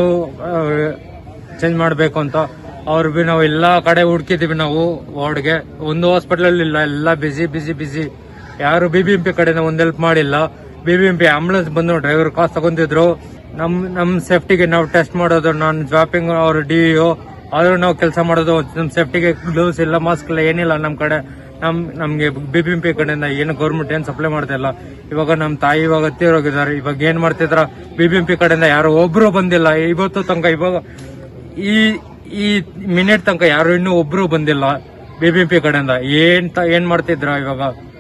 ಚೇಂಜ್ ಮಾಡಬೇಕು ಅಂತ ಅವ್ರು ಬಿ ನಾವು ಎಲ್ಲಾ ಕಡೆ ಹುಡುಕಿದೀವಿ. ನಾವು ವಾರ್ಡ್ಗೆ ಒಂದು ಹಾಸ್ಪಿಟಲ್ ಇಲ್ಲ, ಎಲ್ಲ ಬಿಸಿ ಬಿಸಿ ಬಿಸಿ. ಯಾರು ಬಿಬಿಎಂಪಿ ಕಡೆಯಿಂದ ಒಂದ್ ಹೆಲ್ಪ್ ಮಾಡಿಲ್ಲ. ಬಿಬಿಎಂಪಿ ಆಂಬುಲೆನ್ಸ್ ಬಂದು ಡ್ರೈವರ್ ಕಾಸ್ಟ್ ತಗೊಂತಿದ್ರು. ನಮ್ ನಮ್ ಸೇಫ್ಟಿಗೆ ನಾವು ಟೆಸ್ಟ್ ಮಾಡೋದು, ನಾನು ಜಾಪಿಂಗ್ ಅವ್ರ ಡಿಒ ಆದ್ರೂ ನಾವು ಕೆಲಸ ಮಾಡೋದು. ನಮ್ ಸೇಫ್ಟಿಗೆ ಗ್ಲೌಸ್ ಇಲ್ಲ, ಮಾಸ್ಕ್ ಇಲ್ಲ, ಏನಿಲ್ಲ ನಮ್ ಕಡೆ. ನಮ್ ನಮ್ಗೆ ಬಿಬಿಎಂಪಿ ಕಡೆಯಿಂದ ಏನು ಗೌರ್ಮೆಂಟ್ ಏನ್ ಸಪ್ಲೈ ಮಾಡ್ತಾ ಇಲ್ಲ. ಇವಾಗ ನಮ್ ತಾಯಿ ಇವಾಗ ತೀರೋಗಿದ್ದಾರೆ. ಇವಾಗ ಏನ್ ಮಾಡ್ತಿದ್ರ ಬಿಬಿಎಂಪಿ ಕಡೆಯಿಂದ ಯಾರು ಒಬ್ರು ಬಂದಿಲ್ಲ ಇವತ್ತು ತನಕ. ಇವಾಗ ಈ ಈ ಮಿನಿಟ್ ತನಕ ಯಾರು ಇನ್ನೂ ಒಬ್ರು ಬಂದಿಲ್ಲ ಬಿಬಿಎಂಪಿ ಕಡೆಯಿಂದ. ಏನ್ ಏನ್ ಮಾಡ್ತಿದ್ರ ಇವಾಗ.